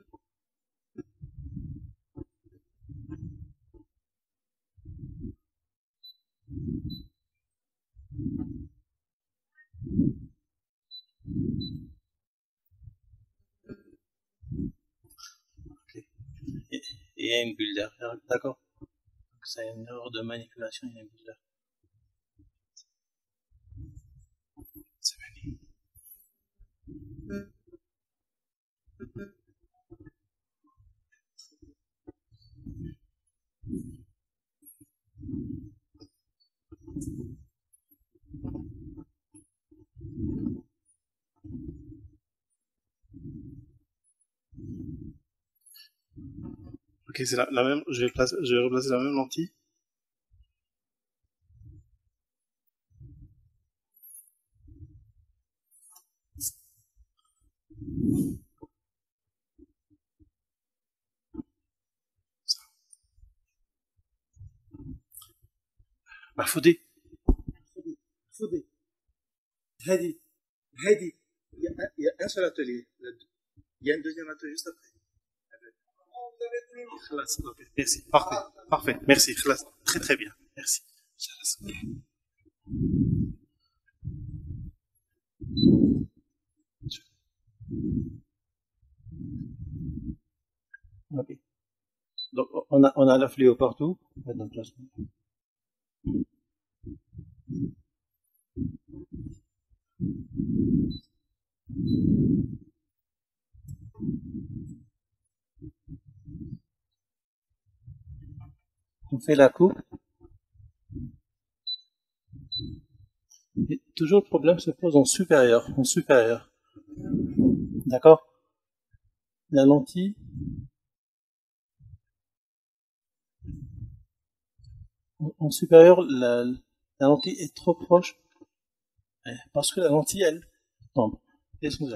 Okay. Il y a une bulle derrière, d'accord? C'est une erreur de manipulation, il y a une bulle derrière. C'est fini. Ok, c'est la, la même. Je vais, placer, je vais replacer la même lentille. Bah, Fodé. Fodé. Fodé. Hadi. Hadi. Il y, a, il y a un seul atelier. Il y a un deuxième atelier juste après. Merci. Parfait. Parfait. Merci. Très très bien. Merci. Ok. Donc on a on a la fluo partout. Donc, là, on fait la coupe. Et toujours le problème se pose en supérieur, en supérieur. D'accord? La lentille. En supérieur, la, la lentille est trop proche. Parce que la lentille, elle tombe. Excusez-moi.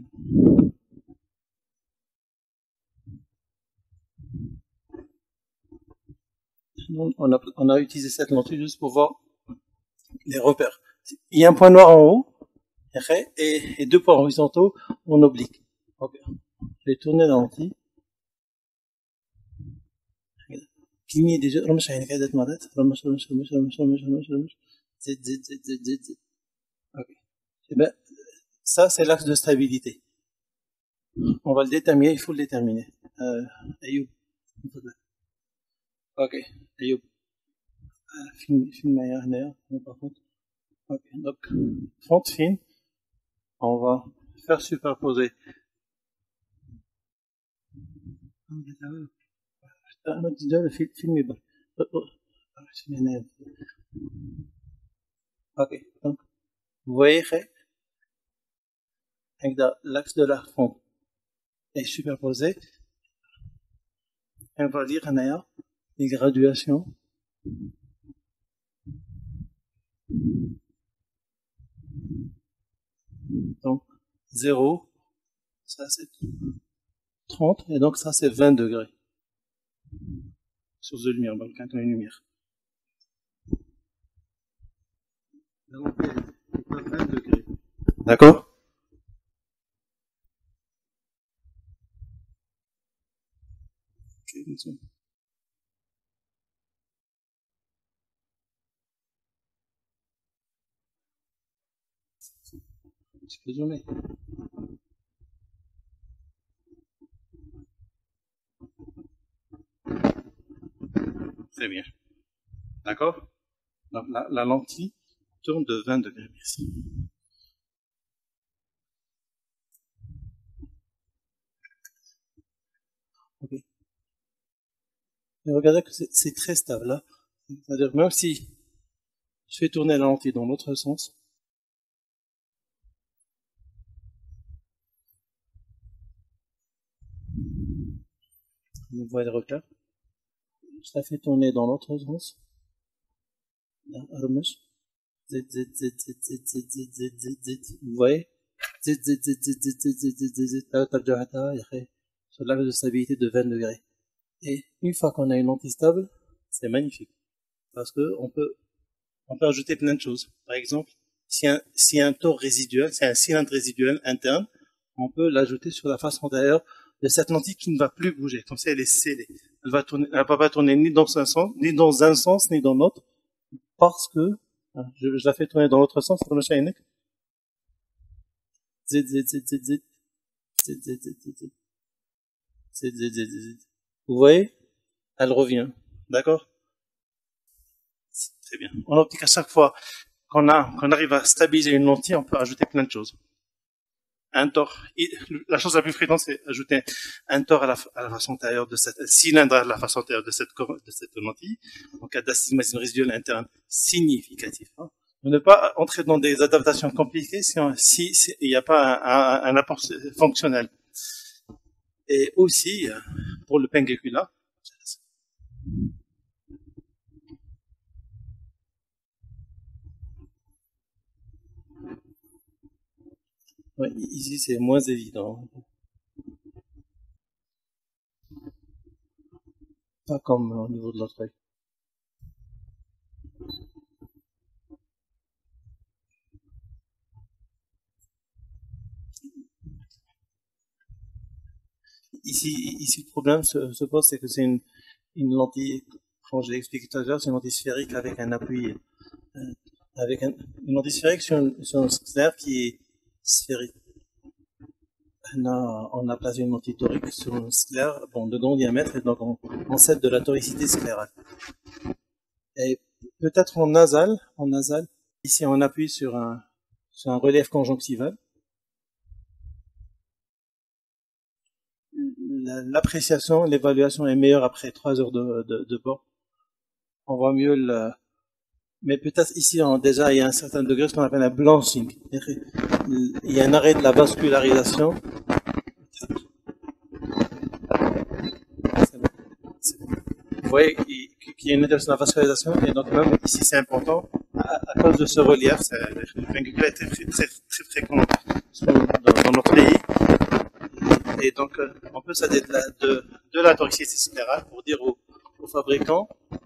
On a, on a utilisé cette lentille juste pour voir les repères. Il y a un point noir en haut et, et deux points horizontaux en oblique. Okay. Je vais tourner la lentille. كمية دي رمش عينك عدة مرات رمش رمش رمش رمش رمش رمش رمش زد زد زد زد زد زد ok et ben ça c'est l'axe de stabilité on va le déterminer il faut le déterminer euh, Ayoub ok Ayoub film film معايا هنايا par contre ok donc fente fine on va faire superposer أنا déjà le film est bon ok donc vous voyez avec l'axe de la fente est superposé et on va lire les graduations donc zéro ça c'est trente et donc ça c'est vingt degrés source de lumière donc quand on a une lumière vingt degrés d'accord. Okay, peux zoomer. Très bien. D'accord? Donc la, la lentille tourne de vingt degrés ici. Ok. Et regardez que c'est très stable là. C'est-à-dire même si je fais tourner la lentille dans l'autre sens, vous voyez le repère. Je la fais tourner dans l'autre sens. Là, رمش. زيت زيت زيت زيت زيت زيت زيت زيت زيت زيت. Vous voyez? زيت زيت زيت زيت زيت زيت زيت زيت زيت زيت. Là, ترجع حتى يا أخي sur l'axe de stabilité de vingt degrés. Et une fois qu'on a une lentille stable, c'est magnifique. Parce que on peut, on peut ajouter plein de choses. Par exemple, si un, si un tore résiduel, c'est un cylindre résiduel interne, on peut l'ajouter sur la face antérieure de cette lentille qui ne va plus bouger. Comme ça, elle est scellée. Elle va tourner, elle va pas tourner ni dans un sens, ni dans un sens, ni dans l'autre. Parce que, je, je la fais tourner dans l'autre sens, pour le chaîne. Zit, zit, zit, zit, zit. Zit, zit, zit, zit, zit. Zit, zit, zit, zit. Vous voyez? Elle revient. D'accord? Très bien. En optique, à chaque fois qu'on a, qu'on arrive à stabiliser une lentille, on peut ajouter plein de choses. Un tore. La chose la plus fréquente, c'est ajouter un tore à la, à la face antérieure de cette, cylindre à la face antérieure de cette, de cette lentille. En cas d'astigmatisme résiduel interne significatif. Hein. Ne pas entrer dans des adaptations compliquées si, si, si il n'y a pas un, un, un apport fonctionnel. Et aussi, pour le pengecula, ouais, ici c'est moins évident. Pas comme au niveau de l'autre œil. Ici, ici, le problème se, se pose, c'est que c'est une, une lentille, comme je l'ai expliqué tout à l'heure, c'est une lentille sphérique avec un appui, euh, avec un, une lentille sphérique sur, une, sur un sclère qui est sphérique. On a, on a placé une lentille torique sur un sclère, bon, de grand diamètre, et donc on, on cède de la toricité sclérale. Et peut-être en nasal, en nasal, ici on appuie sur un, sur un relief conjonctival. L'appréciation, l'évaluation est meilleure après trois heures de, de, de bord. On voit mieux le, mais peut-être ici, on, déjà, il y a un certain degré, ce qu'on appelle un blanching. Il y a un arrêt de la vascularisation. Vous voyez qu'il y a une interruption de la vascularisation, et donc même ici, c'est important, à, à cause de ce relief, le pengecula est très, très, très, très fréquent dans, dans notre pays. Et donc, euh, on peut s'aider de la, de, de la toricité sclérale pour dire aux, aux fabricants,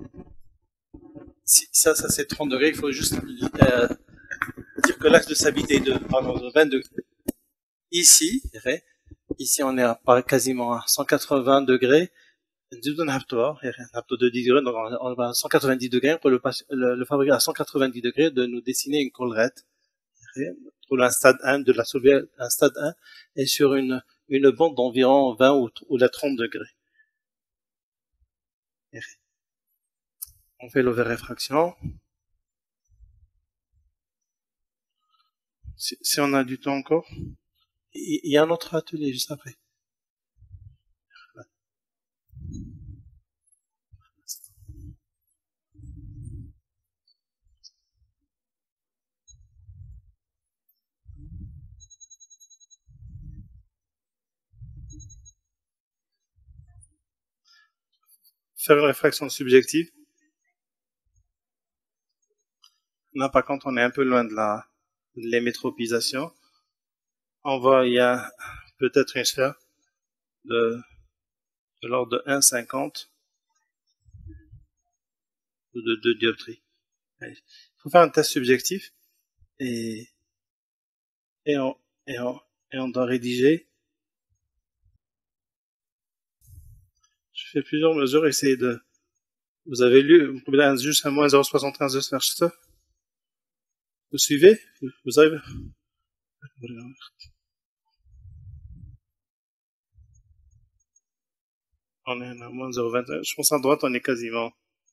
si ça, ça c'est trente degrés, il faut juste euh, dire que l'axe de stabilité est de, pardon, de vingt degrés. Ici, ici on est à quasiment à cent quatre-vingts degrés, de dix degrés, donc on va à cent quatre-vingt-dix degrés, pour le, le, le fabricant à cent quatre-vingt-dix degrés de nous dessiner une collerette, pour un stade un, de la soulever à un stade un, et sur une une bande d'environ vingt ou, ou la trente degrés. On fait l'overréfraction. Si, si on a du temps encore, il y a un autre atelier juste après. Faire une réfraction subjective. Là, par contre, on est un peu loin de la de l'hémétropisation. On voit, il y a peut-être une sphère de, de l'ordre de un virgule cinquante ou de deux dioptries. Il faut faire un test subjectif et, et, on, et, on, et on doit rédiger. Je fais plusieurs mesures, essayez de... Vous avez lu, vous pouvez juste à moins zéro virgule soixante-quinze de Schweitzer. Vous suivez? Vous avez... On est à moins zéro virgule vingt. Je pense à droite, on est quasiment.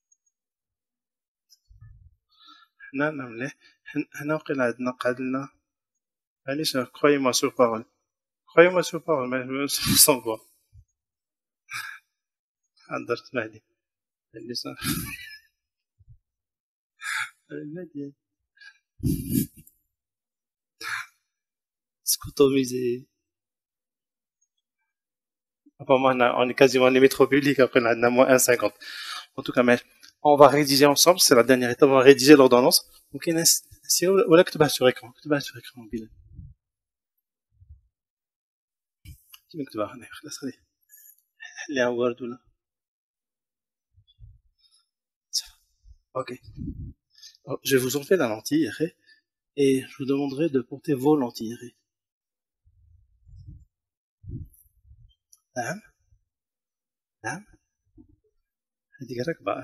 هنا نعمل هنا وقيلا عندنا قعدلنا. معليش croyez-moi sur parole. Croyez-moi sur parole, mais sans voix. حضر اسمع لي. اللسان. المدينة. Scotomisé. Apparemment, on est quasiment les métro publics, après on a moins un virgule cinquante. En tout cas, mais on va rédiger ensemble, c'est la dernière étape, on va rédiger l'ordonnance. Donc, si vous voulez que tu sur écran, que tu sur écran mobile. Qui me que tu vas, laisse aller. Les en Word ou là. Ok. Alors, je vais vous enlever la lentille, et je vous demanderai de porter vos lentilles. نعم نعم هذيك راكبة.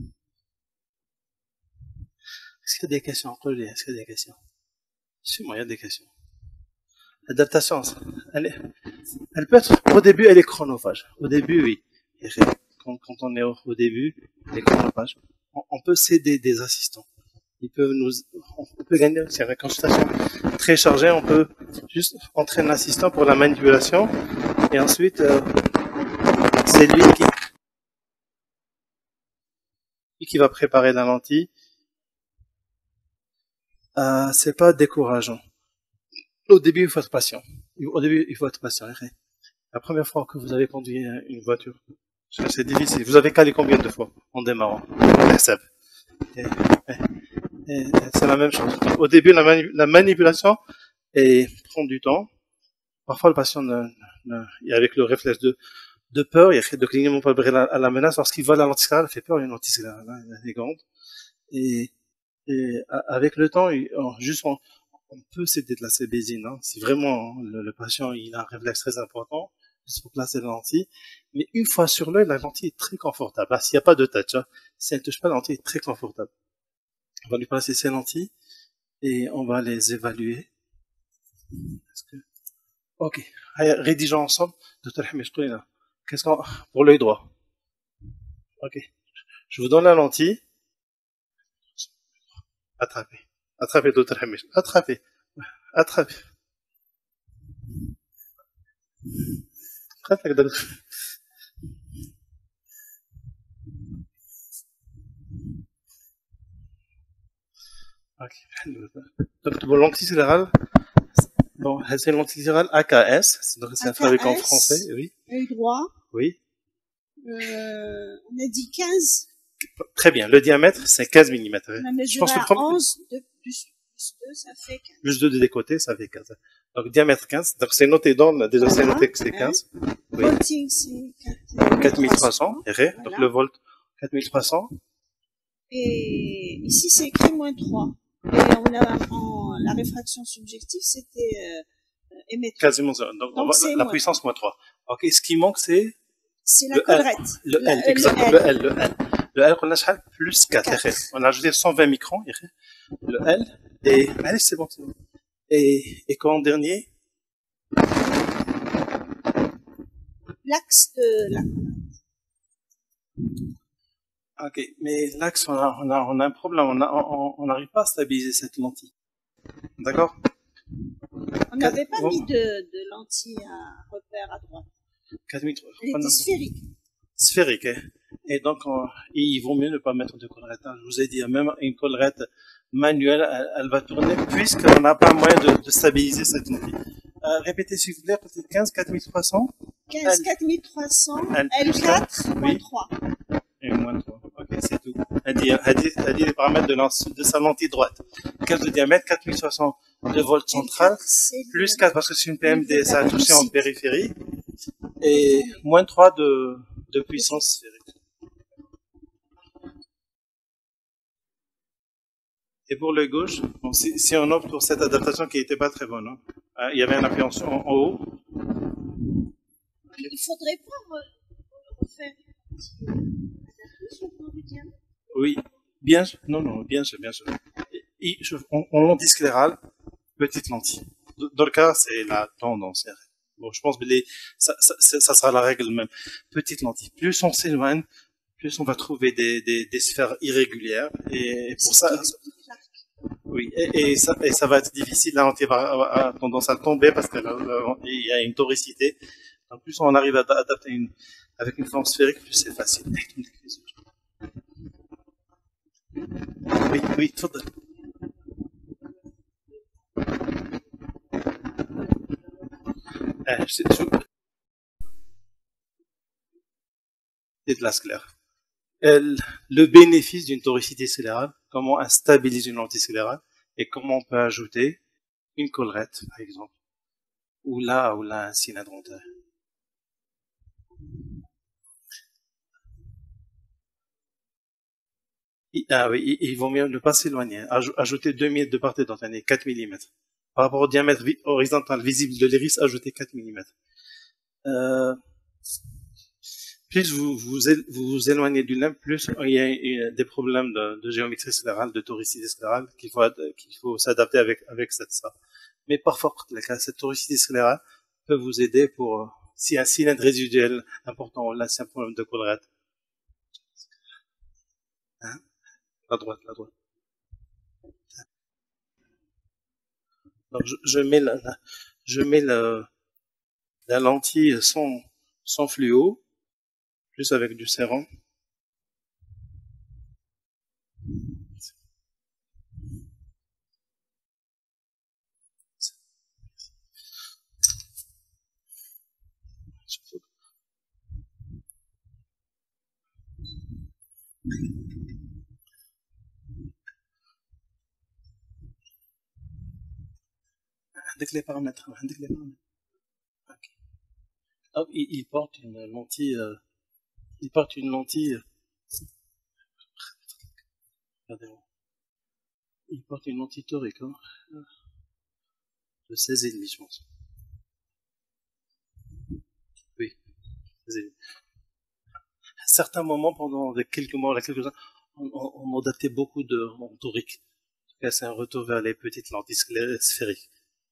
Est-ce qu'il y a des questions? Est-ce qu'il y a des questions? Si, moi, il y a des questions. L'adaptation, elle, est, elle peut être, au début, elle est chronophage. Au début, oui. Quand, quand on est au, au début, elle est chronophage. On, on peut céder des assistants. Ils peuvent nous, on peut gagner, c'est une consultation très chargée, on peut juste entraîner l'assistant pour la manipulation. Et ensuite, euh, c'est lui qui, lui qui va préparer la lentille. Euh, c'est pas décourageant. Au début, il faut être patient. Au début, il faut être patient. La première fois que vous avez conduit une voiture, c'est difficile. Vous avez calé combien de fois en démarrant? Et, et, et, c'est la même chose. Au début, la, mani la manipulation et prend du temps. Parfois, le patient, ne, ne, et avec le réflexe de, de peur, il y a de clignement palpaire à, à la menace. Lorsqu'il voit la lentille, il fait peur, il y a une lentille, elle est grande. Et, et avec le temps, il, juste on, on peut céder de la cébésine. Hein. Si vraiment le, le patient il a un réflexe très important, juste pour placer la lentille. Mais une fois sur l'œil, la lentille est très confortable. Ah, s'il n'y a pas de touch, hein, si elle ne touche pas, la lentille est très confortable. On va lui placer ces lentilles et on va les évaluer. Est-ce que... Ok, rédigeons ensemble. Docteur Hamish, qu'est-ce qu'on pour l'œil droit? Ok, je vous donne la lentille. Attrapez, attrapez, Docteur Hamish, attrapez, attrapez. Attrapez. Ok. Donc pour lentille générale. Bon, c'est une lentille générale A K S, donc c'est un fabricant en français, oui. Œil droit. Oui. Euh, on a dit quinze. Très bien, le diamètre, c'est quinze millimètres. On a mesuré à onze, deux, plus, plus deux, ça fait quinze. Plus deux de des côtés, ça fait quinze. Donc, diamètre quinze, donc c'est noté dans, déjà c'est noté que c'est quinze. Oui. Volting, c'est quatre mille trois cents. Voilà. Donc le volt, quatre mille trois cents. Et ici, c'est écrit moins trois. Et on a, en, la réfraction subjective, c'était euh, émetteur. Quasiment zéro. Donc, donc on va, la moins puissance moins trois. Ok, ce qui manque, c'est c'est la collerette. Le L, exact. Le L, le L. Le L, on a plus quatre. On a ajouté cent vingt microns. Le L, et, allez, c'est bon, c'est bon. Et, et qu'en dernier? L'axe de la Ok, mais l'axe, on a, on a, on a un problème, on n'arrive pas à stabiliser cette lentille. D'accord? On n'avait pas bon. mis de, de lentille à repère à droite. quatre mille trois cents. Elle était sphérique. Sphérique, hein. Et donc, on, il vaut mieux ne pas mettre de collerette. Je vous ai dit, même une collerette manuelle, elle, elle va tourner, puisqu'on n'a pas moyen de, de stabiliser cette lentille. Euh, répétez s'il vous plaît, peut-être quinze, quatre mille trois cents. quinze, quatre mille trois cents, L quatre, moins trois. Et moins trois. Ok, c'est tout. Elle dit, elle dit, elle dit les paramètres de, de sa lentille droite. quatre de diamètre, quatre mille trois cents de volt central, plus quatre parce que c'est une P M D, ça a touché en périphérie, et moins trois de, de puissance sphérique. Et pour le gauche, bon, si, si on opte pour cette adaptation qui n'était pas très bonne, hein, il y avait un appréhension en, en haut. Il faudrait pas refaire Oui, bien sûr, non, non, bien sûr, bien sûr. Et, et, je, en, en lentille sclérale, petite lentille. dans le cas, c'est la tendance. Bon, je pense que les, ça, ça, ça sera la règle même. Petite lentille. Plus on s'éloigne, plus on va trouver des, des, des sphères irrégulières. Et pour ça, oui, et, et ça, et ça va être difficile. La lentille va avoir tendance à tomber parce qu'il y a une toricité. En plus, on arrive à adapter une, avec une forme sphérique, plus c'est facile. Oui, oui, تفضل. C'est de la sclère. Le bénéfice d'une toricité sclérale, comment on stabilise une lentille sclérale et comment on peut ajouter une collerette, par exemple, ou là, ou là, un cylindre dentaire. Ah oui, il vaut mieux ne pas s'éloigner. Ajouter deux millimètres de part et d'autre, quatre millimètres. Par rapport au diamètre horizontal visible de l'iris, ajoutez quatre millimètres. Euh, plus vous vous, vous vous éloignez du limbe, plus il y a une, des problèmes de, de géométrie sclérale, de toricité sclérale, qu'il faut, qu'il faut s'adapter avec, avec cette, ça. Mais parfois, cette toricité sclérale peut vous aider pour, si un cylindre résiduel important, là, c'est un problème de collerette. Hein? La droite, la droite. Donc, je, je mets la, la je mets la, la lentille sans, sans fluo, plus avec du serrant. عندك les paramètres, عندك les paramètres. Okay. Oh, il, il porte une lentille, euh, il porte une lentille. Regardez-moi. Il porte une lentille torique, hein, de seize et demi, je pense. Oui, seize et demi. À certains moments, pendant quelques mois, quelques ans, on, on, on adaptait beaucoup de en torique. En tout cas, c'est un retour vers les petites lentilles sphériques.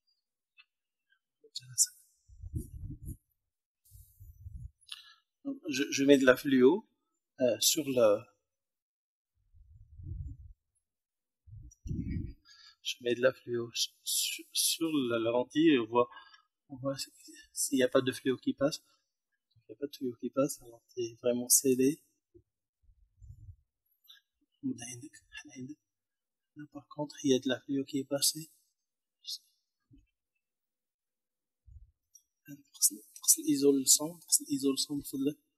Je, je mets de la fluo euh, sur le. Je mets de la fluo sur, sur la, la lentille et on voit, on voit s'il n'y a pas de fluo qui passe. Il n'y a pas de fluo qui passe, la lentille est vraiment scellée. Là, par contre, il y a de la fluo qui est passée. Isole le son, isole le son,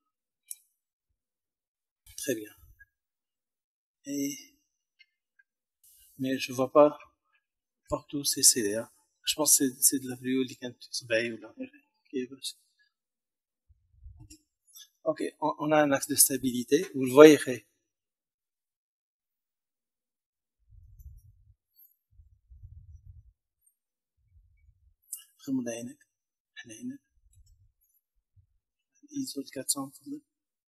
très bien. Et mais je vois pas partout c'est scellé. Hein. Je pense que c'est de la fluo qui est ou là. Ok, on, on a un axe de stabilité. Vous le voyez. غمض عينك احنا هنا ايزول quatre cents تفضل.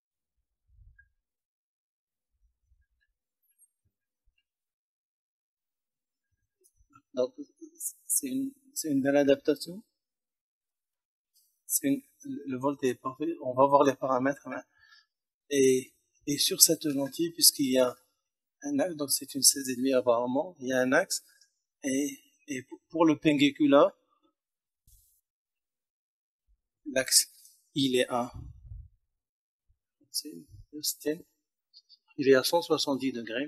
Donc, c'est une, c'est une belle adaptation. C'est une, le volt est parfait. On va voir les paramètres. Et, et sur cette lentille, puisqu'il y a un axe, donc c'est une seize et demi apparemment, il y a un axe. Et, et pour le Pengecula, l'axe, il est à, il est à cent soixante-dix degrés,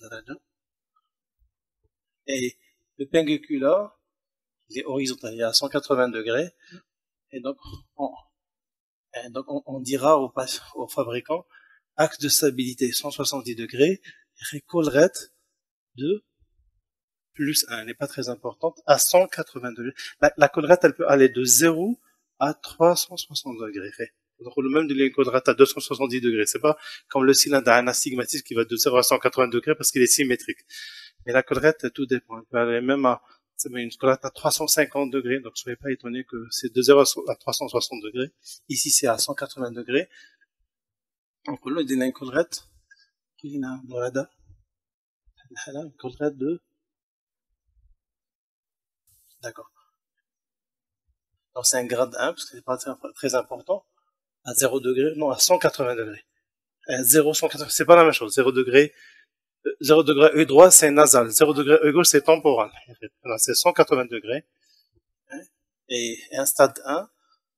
et le Pengecula, il est horizontal, il est à cent quatre-vingts degrés, et donc on, et donc on, on dira au, au fabricant, axe de stabilité cent soixante-dix degrés, collerette de plus un, elle n'est pas très importante, à cent quatre-vingts degrés. La, la collerette, elle peut aller de zéro à trois cent soixante degrés. Donc, le même de une collerette à deux cent soixante-dix degrés. C'est pas comme le cylindre à un astigmatisme qui va de zéro à cent quatre-vingts degrés parce qu'il est symétrique. Mais la collerette, tout dépend. Elle peut aller même à, c'est une collerette à trois cent cinquante degrés. Donc, soyez pas étonnés que c'est de zéro à trois cent soixante degrés. Ici, c'est à cent quatre-vingts degrés. Donc, là, il y a une collerette. Il y a une collerette de, d'accord. Donc c'est un grade un, parce que c'est pas très, très important. À zéro degré, non, à cent quatre-vingts degrés. À zéro, cent quatre-vingts, c'est pas la même chose. zéro degré, zéro degré œil droit, c'est nasal. zéro degré œil gauche, c'est temporal. Là, c'est cent quatre-vingts degrés. Et un stade un,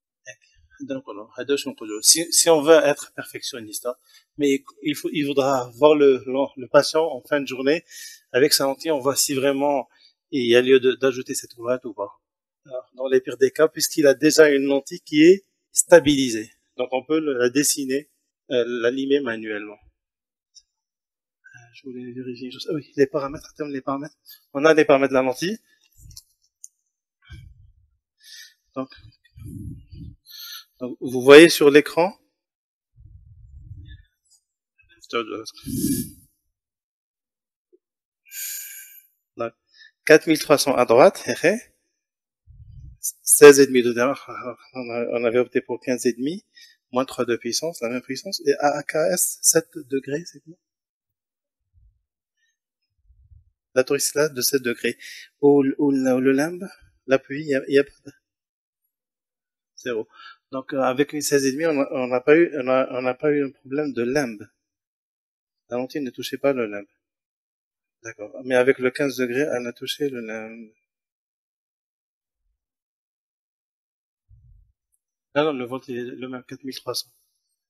si, si on veut être perfectionniste, hein, mais il faut, il faudra voir le, le, le patient en fin de journée avec sa lentille, on voit si vraiment il y a lieu d'ajouter cette ouvrette ou pas. Alors, dans les pires des cas, puisqu'il a déjà une lentille qui est stabilisée. Donc on peut la dessiner, euh, la limer manuellement. Je voulais vérifier une chose. Ah oui, les paramètres, attends, les paramètres. On a les paramètres de la lentille. Donc, donc vous voyez sur l'écran. Donc, quatre mille trois cents à droite, seize virgule cinq de derrière, on avait opté pour quinze virgule cinq, moins trois de puissance, la même puissance, et A K S, sept degrés, c'est quoi? La touriste là, de sept degrés. Ou, ou, ou le limbe, l'appui, il n'y a, a pas de... Zéro. Donc, euh, avec une seize virgule cinq, on n'a pas eu, on a, on n'a pas eu un problème de limbe. La lentille ne touchait pas le limbe. D'accord. Mais avec le quinze degrés, elle a touché le limbe. Non, non, le volt, il est le même, quatre mille trois cents.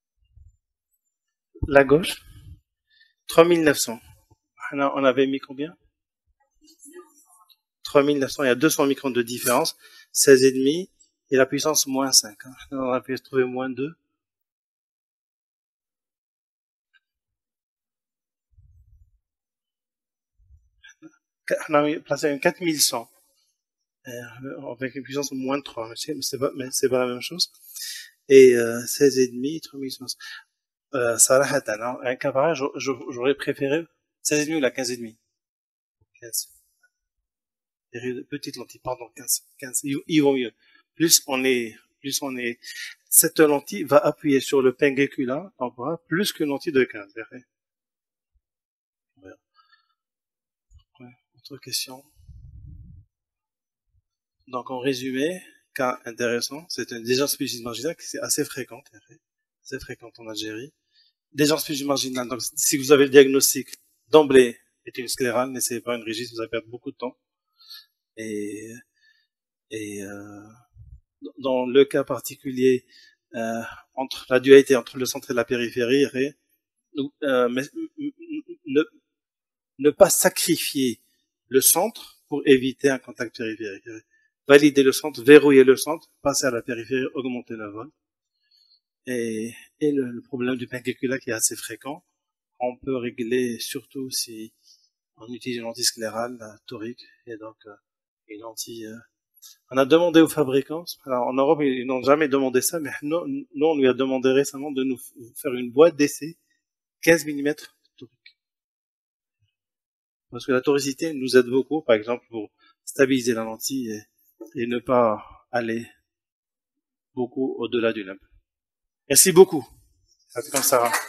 La gauche, trois mille neuf cents. On avait mis combien? trois mille neuf cents, il y a deux cents microns de différence, seize virgule cinq, et la puissance moins cinq. Hein. On a pu trouver moins deux. On a placé un quatre mille cent, avec une puissance moins trois, mais c'est pas, mais c'est pas la même chose. Et euh, seize virgule cinq, trois mille cinq cents. Euh, ça a un cas pareil, j'aurais préféré seize virgule cinq ou la quinze virgule cinq. quinze. Petite lentille, pardon, quinze, quinze, ils vont mieux. Plus on est, plus on est, cette lentille va appuyer sur le pingécula temporal plus qu'une lentille de quinze. Ouais. Ouais. Autre question. Donc en résumé, cas intéressant, c'est une dégenciation marginale qui est assez fréquente, assez fréquente en Algérie. Dégenciation marginale, donc si vous avez le diagnostic d'emblée est une sclérale, n'essayez pas une rigide, vous allez perdre beaucoup de temps. Et, et euh, dans le cas particulier, euh, entre la dualité entre le centre et la périphérie, euh, mais, ne, ne pas sacrifier le centre pour éviter un contact périphérique. Valider le centre, verrouiller le centre, passer à la périphérie, augmenter la vol. Et, et le, le problème du pingécula qui est assez fréquent, on peut régler surtout si on utilise une lentille sclérale, la torique, et donc euh, une lentille... Euh, on a demandé aux fabricants, alors en Europe ils n'ont jamais demandé ça, mais nous, nous on lui a demandé récemment de nous faire une boîte d'essai quinze millimètres torique. Parce que la toricité nous aide beaucoup, par exemple, pour stabiliser la lentille et, et ne pas aller beaucoup au-delà du limbe. Merci beaucoup. À tout comme ça.